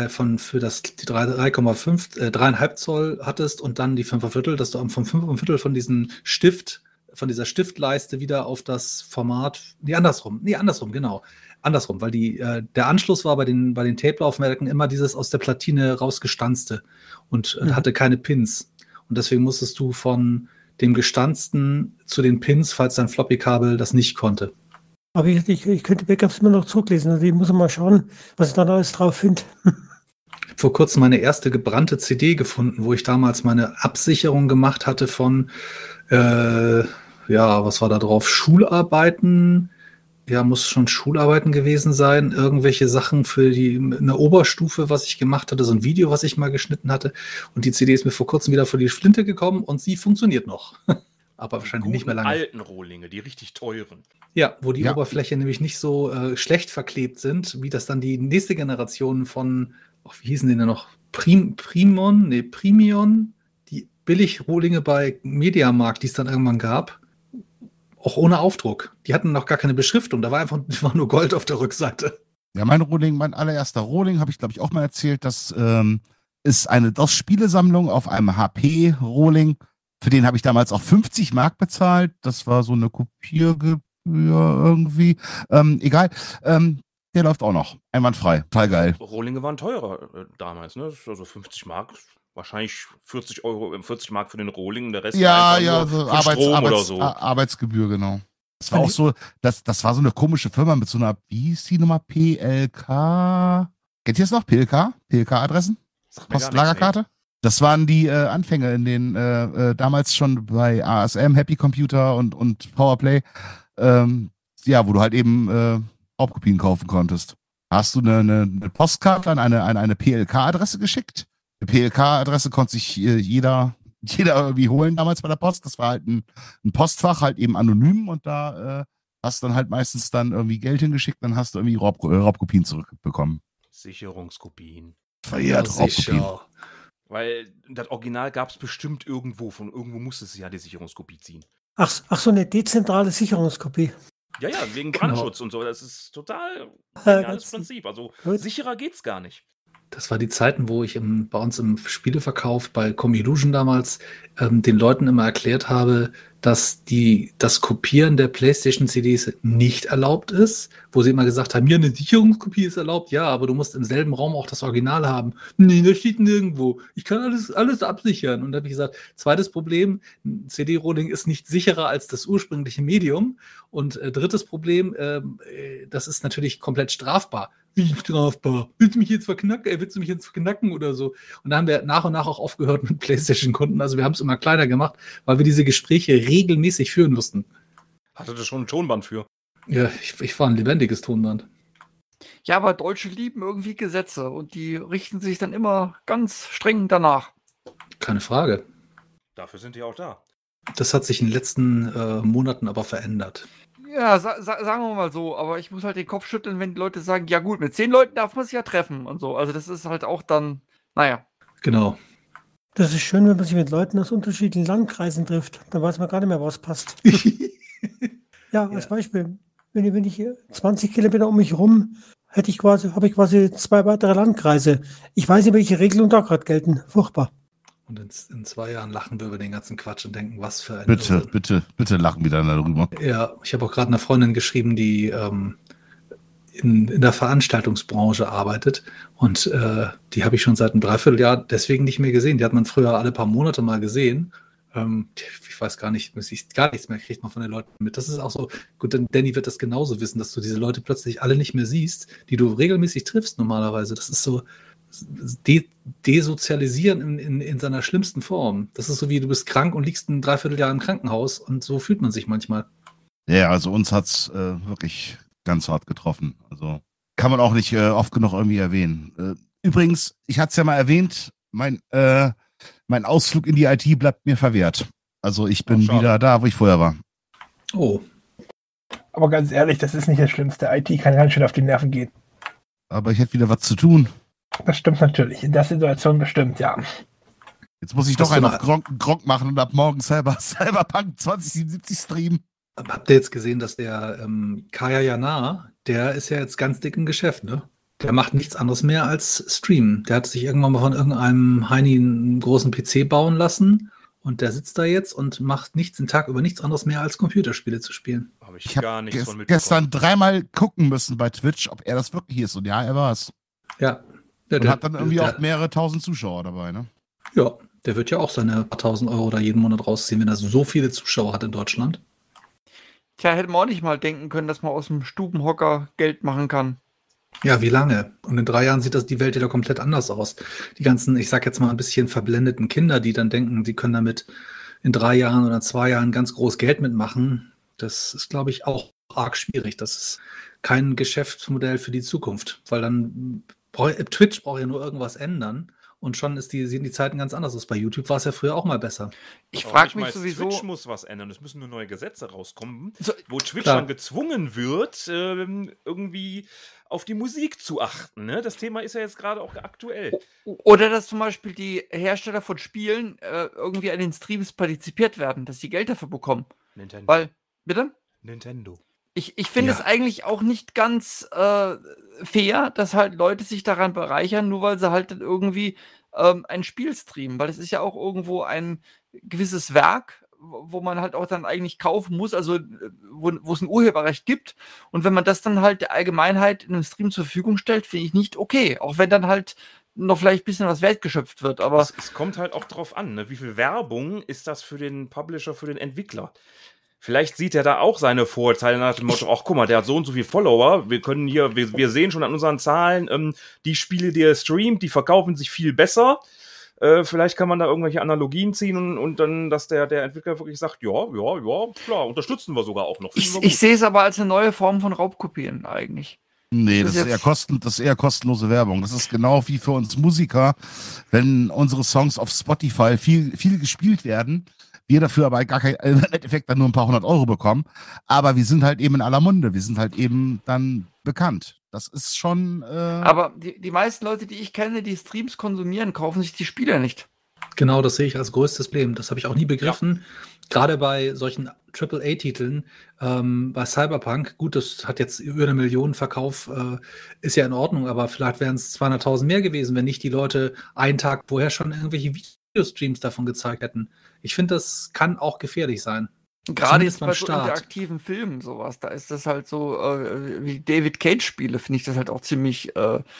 [SPEAKER 7] 3,5 Zoll hattest und dann die 5,25, dass du vom 5,25 von diesem Stift, von dieser Stiftleiste wieder auf das Format, andersrum, genau. Andersrum, weil der Anschluss war bei den Tape-Laufwerken immer dieses aus der Platine rausgestanzte und hatte keine Pins. Und deswegen musstest du von dem Gestanzten zu den Pins, falls dein Floppy-Kabel das nicht konnte.
[SPEAKER 10] Aber ich könnte Backups immer noch zurücklesen. Also ich muss mal schauen, was ich dann alles drauf finde.
[SPEAKER 7] Vor kurzem meine erste gebrannte CD gefunden, wo ich damals meine Absicherung gemacht hatte von, was war da drauf? Schularbeiten. Ja, muss schon Schularbeiten gewesen sein. Irgendwelche Sachen für eine Oberstufe, was ich gemacht hatte, so ein Video, was ich mal geschnitten hatte. Und die CD ist mir vor kurzem wieder vor die Flinte gekommen und sie funktioniert noch. Aber wahrscheinlich nicht mehr lange.
[SPEAKER 4] Alten Rohlinge, die richtig teuren.
[SPEAKER 7] Ja, wo die Oberfläche nämlich nicht so schlecht verklebt sind, wie das dann die nächste Generation von, wie hießen die denn noch? Premion, die Billig-Rohlinge bei Mediamarkt, die es dann irgendwann gab. Auch ohne Aufdruck. Die hatten noch gar keine Beschriftung. Da war nur Gold auf der Rückseite.
[SPEAKER 5] Ja, mein allererster Rohling, habe ich glaube ich auch mal erzählt, das ist eine DOS-Spielesammlung auf einem HP-Rohling. Für den habe ich damals auch 50 Mark bezahlt. Das war so eine Kopiergebühr irgendwie. Egal. Der läuft auch noch. Einwandfrei. Total geil.
[SPEAKER 4] Rohlinge waren teurer damals, ne? Also 50 Mark. Wahrscheinlich 40 Mark für den Rohling, der Rest
[SPEAKER 5] so
[SPEAKER 4] Strom oder so.
[SPEAKER 5] Arbeitsgebühr, genau. Das war auch so, das war so eine komische Firma mit so einer, wie hieß die Nummer? PLK? Kennt ihr es noch? PLK? PLK-Adressen? Postlagerkarte? Das waren die Anfänge in den, damals schon bei ASM, Happy Computer und Powerplay, wo du halt eben Raubkopien kaufen konntest. Hast du eine Postkarte an eine PLK-Adresse geschickt? Die PLK-Adresse konnte sich jeder irgendwie holen damals bei der Post. Das war halt ein Postfach, halt eben anonym und da hast du dann halt meistens dann irgendwie Geld hingeschickt, dann hast du irgendwie Raubkopien zurückbekommen.
[SPEAKER 4] Sicherungskopien.
[SPEAKER 5] Verjährt Raubkopien.
[SPEAKER 4] Weil das Original gab es bestimmt irgendwo. Von irgendwo musste es ja die Sicherungskopie ziehen.
[SPEAKER 10] Ach, so eine dezentrale Sicherungskopie.
[SPEAKER 4] Ja, wegen Brandschutz und so. Das ist total geniales Prinzip. Also sicherer geht's gar nicht.
[SPEAKER 7] Das war die Zeiten, wo ich bei uns im Spieleverkauf bei Comillusion damals den Leuten immer erklärt habe, dass das Kopieren der PlayStation-CDs nicht erlaubt ist, wo sie immer gesagt haben, ja, eine Sicherungskopie ist erlaubt, ja, aber du musst im selben Raum auch das Original haben. Nee, das steht nirgendwo. Ich kann alles absichern. Und da habe ich gesagt, zweites Problem, ein CD-Rolling ist nicht sicherer als das ursprüngliche Medium. Und drittes Problem, das ist natürlich komplett strafbar. Wie strafbar? Willst du mich jetzt verknacken oder so? Und da haben wir nach und nach auch aufgehört mit PlayStation-Kunden. Also wir haben es immer kleiner gemacht, weil wir diese Gespräche regelmäßig führen mussten.
[SPEAKER 4] Hatte das schon ein Tonband für?
[SPEAKER 7] Ja, ich war ein lebendiges Tonband.
[SPEAKER 3] Ja, aber Deutsche lieben irgendwie Gesetze und die richten sich dann immer ganz streng danach.
[SPEAKER 7] Keine Frage.
[SPEAKER 4] Dafür sind die auch da.
[SPEAKER 7] Das hat sich in den letzten Monaten aber verändert.
[SPEAKER 3] Ja, sagen wir mal so, aber ich muss halt den Kopf schütteln, wenn die Leute sagen, ja gut, mit 10 Leuten darf man sich ja treffen und so. Also das ist halt auch dann, naja.
[SPEAKER 7] Genau.
[SPEAKER 10] Das ist schön, wenn man sich mit Leuten aus unterschiedlichen Landkreisen trifft. Dann weiß man gar nicht mehr, was passt. Ja, als Beispiel, wenn ich 20 Kilometer um mich rum, habe ich quasi 2 weitere Landkreise. Ich weiß nicht, welche Regelungen da gerade gelten. Furchtbar.
[SPEAKER 7] Und in 2 Jahren lachen wir über den ganzen Quatsch und denken, was für ein...
[SPEAKER 5] Bitte lachen wir dann darüber.
[SPEAKER 7] Ja, ich habe auch gerade einer Freundin geschrieben, die in der Veranstaltungsbranche arbeitet. Und die habe ich schon seit einem Dreivierteljahr deswegen nicht mehr gesehen. Die hat man früher alle paar Monate mal gesehen. Ich weiß gar nicht, gar nichts mehr kriegt man von den Leuten mit. Das ist auch so, gut, denn Danny wird das genauso wissen, dass du diese Leute plötzlich alle nicht mehr siehst, die du regelmäßig triffst normalerweise. Das ist so... Desozialisieren in seiner schlimmsten Form. Das ist so wie, du bist krank und liegst ein Dreivierteljahr im Krankenhaus und so fühlt man sich manchmal.
[SPEAKER 5] Ja, also uns hat's wirklich ganz hart getroffen. Also kann man auch nicht oft genug irgendwie erwähnen. Übrigens, ich hatte es ja mal erwähnt, mein Ausflug in die IT bleibt mir verwehrt. Also ich bin wieder da, wo ich vorher war.
[SPEAKER 7] Oh.
[SPEAKER 6] Aber ganz ehrlich, das ist nicht das Schlimmste. IT kann ganz schön auf die Nerven gehen.
[SPEAKER 5] Aber ich hätte wieder was zu tun.
[SPEAKER 6] Das stimmt natürlich. In der Situation bestimmt, ja.
[SPEAKER 5] Jetzt muss ich doch einen auf Gronk machen und ab morgen Cyberpunk 2077 streamen.
[SPEAKER 7] Habt ihr jetzt gesehen, dass der Kaya Jana, der ist ja jetzt ganz dick im Geschäft, ne? Der macht nichts anderes mehr als streamen. Der hat sich irgendwann mal von irgendeinem Heini einen großen PC bauen lassen und der sitzt da jetzt und macht den Tag über nichts anderes mehr als Computerspiele zu spielen.
[SPEAKER 4] Ich habe
[SPEAKER 5] gestern dreimal gucken müssen bei Twitch, ob er das wirklich ist. Und ja, er war es.
[SPEAKER 7] Ja.
[SPEAKER 5] Und hat dann irgendwie auch mehrere tausend Zuschauer dabei, ne?
[SPEAKER 7] Ja, der wird ja auch seine paar tausend Euro da jeden Monat rausziehen, wenn er so viele Zuschauer hat in Deutschland.
[SPEAKER 3] Tja, hätte man auch nicht mal denken können, dass man aus dem Stubenhocker Geld machen kann.
[SPEAKER 7] Ja, wie lange? Und in 3 Jahren sieht die Welt wieder komplett anders aus. Die ganzen, ich sag jetzt mal ein bisschen verblendeten Kinder, die dann denken, sie können damit in 3 Jahren oder 2 Jahren ganz groß Geld mitmachen, das ist, glaube ich, auch arg schwierig. Das ist kein Geschäftsmodell für die Zukunft, weil dann Twitch braucht ja nur irgendwas ändern und schon sehen die Zeiten ganz anders aus. Bei YouTube war es ja früher auch mal besser.
[SPEAKER 3] Ich frage mich sowieso...
[SPEAKER 4] Twitch muss was ändern. Es müssen nur neue Gesetze rauskommen, wo Twitch dann gezwungen wird, irgendwie auf die Musik zu achten. Ne? Das Thema ist ja jetzt gerade auch aktuell.
[SPEAKER 3] Oder dass zum Beispiel die Hersteller von Spielen irgendwie an den Streams partizipiert werden, dass sie Geld dafür bekommen.
[SPEAKER 4] Nintendo.
[SPEAKER 3] Weil, bitte?
[SPEAKER 4] Nintendo.
[SPEAKER 3] Ich finde es eigentlich auch nicht ganz fair, dass halt Leute sich daran bereichern, nur weil sie halt dann irgendwie ein Spiel streamen. Weil es ist ja auch irgendwo ein gewisses Werk, wo man halt auch dann eigentlich kaufen muss, also wo es ein Urheberrecht gibt. Und wenn man das dann halt der Allgemeinheit in einem Stream zur Verfügung stellt, finde ich nicht okay. Auch wenn dann halt noch vielleicht ein bisschen was Wert geschöpft wird. Aber
[SPEAKER 4] es kommt halt auch drauf an, ne? Wie viel Werbung ist das für den Publisher, für den Entwickler? Vielleicht sieht er da auch seine Vorteile nach dem Motto, ach guck mal, der hat so und so viele Follower, wir sehen schon an unseren Zahlen, die Spiele, die er streamt, die verkaufen sich viel besser. Vielleicht kann man da irgendwelche Analogien ziehen und dann, dass der Entwickler wirklich sagt, ja, klar, unterstützen wir sogar auch noch.
[SPEAKER 3] Ich sehe es aber als eine neue Form von Raubkopien eigentlich.
[SPEAKER 5] Nee, das ist eher kostenlose Werbung. Das ist genau wie für uns Musiker, wenn unsere Songs auf Spotify viel gespielt werden, wir dafür aber gar kein Endeffekt dann nur ein paar 100 Euro bekommen. Aber wir sind halt eben in aller Munde. Wir sind halt eben dann bekannt. Das ist schon...
[SPEAKER 3] Aber die meisten Leute, die ich kenne, die Streams konsumieren, kaufen sich die Spiele nicht.
[SPEAKER 7] Genau, das sehe ich als größtes Problem. Das habe ich auch nie begriffen. Ja. Gerade bei solchen AAA-Titeln, bei Cyberpunk, gut, das hat jetzt über 1 Million Verkauf, ist ja in Ordnung, aber vielleicht wären es 200.000 mehr gewesen, wenn nicht die Leute einen Tag vorher schon irgendwelche Videostreams davon gezeigt hätten. Ich finde, das kann auch gefährlich sein.
[SPEAKER 3] Gerade jetzt bei so interaktiven Filmen sowas, da ist das halt so, wie David Cage-Spiele, finde ich das halt auch ziemlich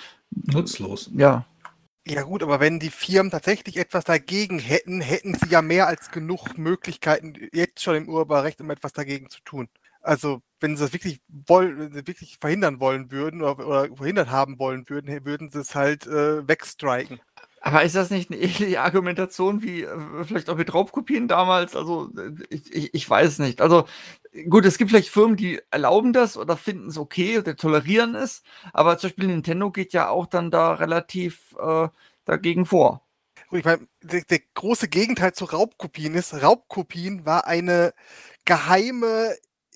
[SPEAKER 7] nutzlos.
[SPEAKER 3] Ja.
[SPEAKER 9] Ja gut, aber wenn die Firmen tatsächlich etwas dagegen hätten, hätten sie ja mehr als genug Möglichkeiten jetzt schon im Urheberrecht, um etwas dagegen zu tun. Also wenn sie das wirklich verhindern wollen würden oder verhindert haben wollen würden, würden sie es halt wegstriken.
[SPEAKER 3] Aber ist das nicht eine ähnliche Argumentation wie vielleicht auch mit Raubkopien damals? Also ich weiß es nicht. Also gut, es gibt vielleicht Firmen, die erlauben das oder finden es okay oder tolerieren es, aber zum Beispiel Nintendo geht ja auch dann da relativ dagegen vor.
[SPEAKER 9] Ich meine, der große Gegenteil zu Raubkopien ist, Raubkopien war eine geheime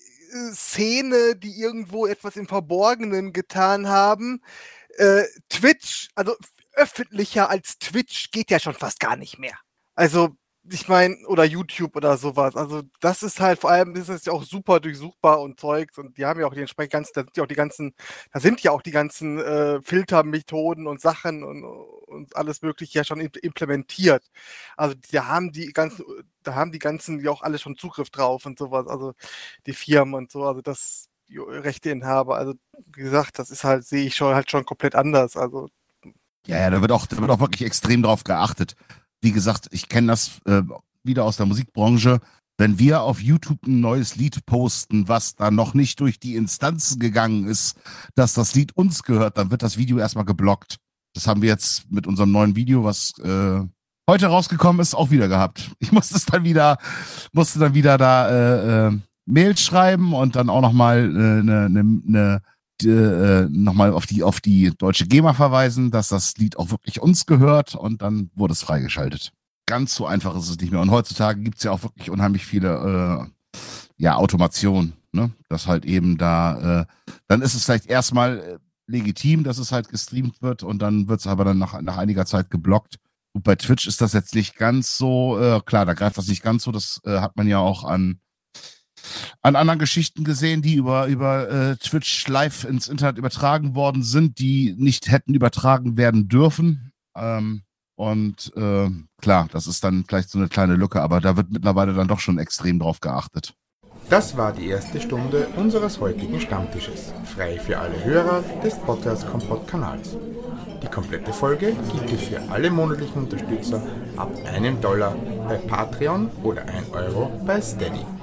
[SPEAKER 9] Szene, die irgendwo etwas im Verborgenen getan haben. Twitch, also öffentlicher als Twitch geht ja schon fast gar nicht mehr. Also, ich meine, oder YouTube oder sowas. Also, das ist halt, vor allem ist es ja auch super durchsuchbar und Zeugs und die haben ja auch die entsprechend da sind ja auch die ganzen Filtermethoden und Sachen und alles Mögliche ja schon implementiert. Also, da haben die ganzen ja auch alle schon Zugriff drauf und sowas. Also, die Firmen und so, also das Rechteinhaber. Also, wie gesagt, das ist halt, sehe ich schon halt schon komplett anders. Also,
[SPEAKER 5] ja, da wird auch wirklich extrem drauf geachtet. Wie gesagt, ich kenne das wieder aus der Musikbranche. Wenn wir auf YouTube ein neues Lied posten, was da noch nicht durch die Instanzen gegangen ist, dass das Lied uns gehört, dann wird das Video erstmal geblockt. Das haben wir jetzt mit unserem neuen Video, was heute rausgekommen ist, auch wieder gehabt. Ich musste dann wieder da Mails schreiben und dann auch nochmal nochmal auf die deutsche GEMA verweisen, dass das Lied auch wirklich uns gehört und dann wurde es freigeschaltet. Ganz so einfach ist es nicht mehr. Und heutzutage gibt es ja auch wirklich unheimlich viele Automation, ne? Dass halt eben da, dann ist es vielleicht erstmal legitim, dass es halt gestreamt wird und dann wird es aber dann nach einiger Zeit geblockt. Und bei Twitch ist das jetzt nicht ganz so, klar, da greift das nicht ganz so, das hat man ja auch an anderen Geschichten gesehen, die über Twitch live ins Internet übertragen worden sind, die nicht hätten übertragen werden dürfen. Klar, das ist dann vielleicht so eine kleine Lücke, aber da wird mittlerweile dann doch schon extrem drauf geachtet.
[SPEAKER 1] Das war die erste Stunde unseres heutigen Stammtisches, frei für alle Hörer des Podcast Kompott Kanals. Die komplette Folge gibt es für alle monatlichen Unterstützer ab $1 bei Patreon oder €1 bei Steady.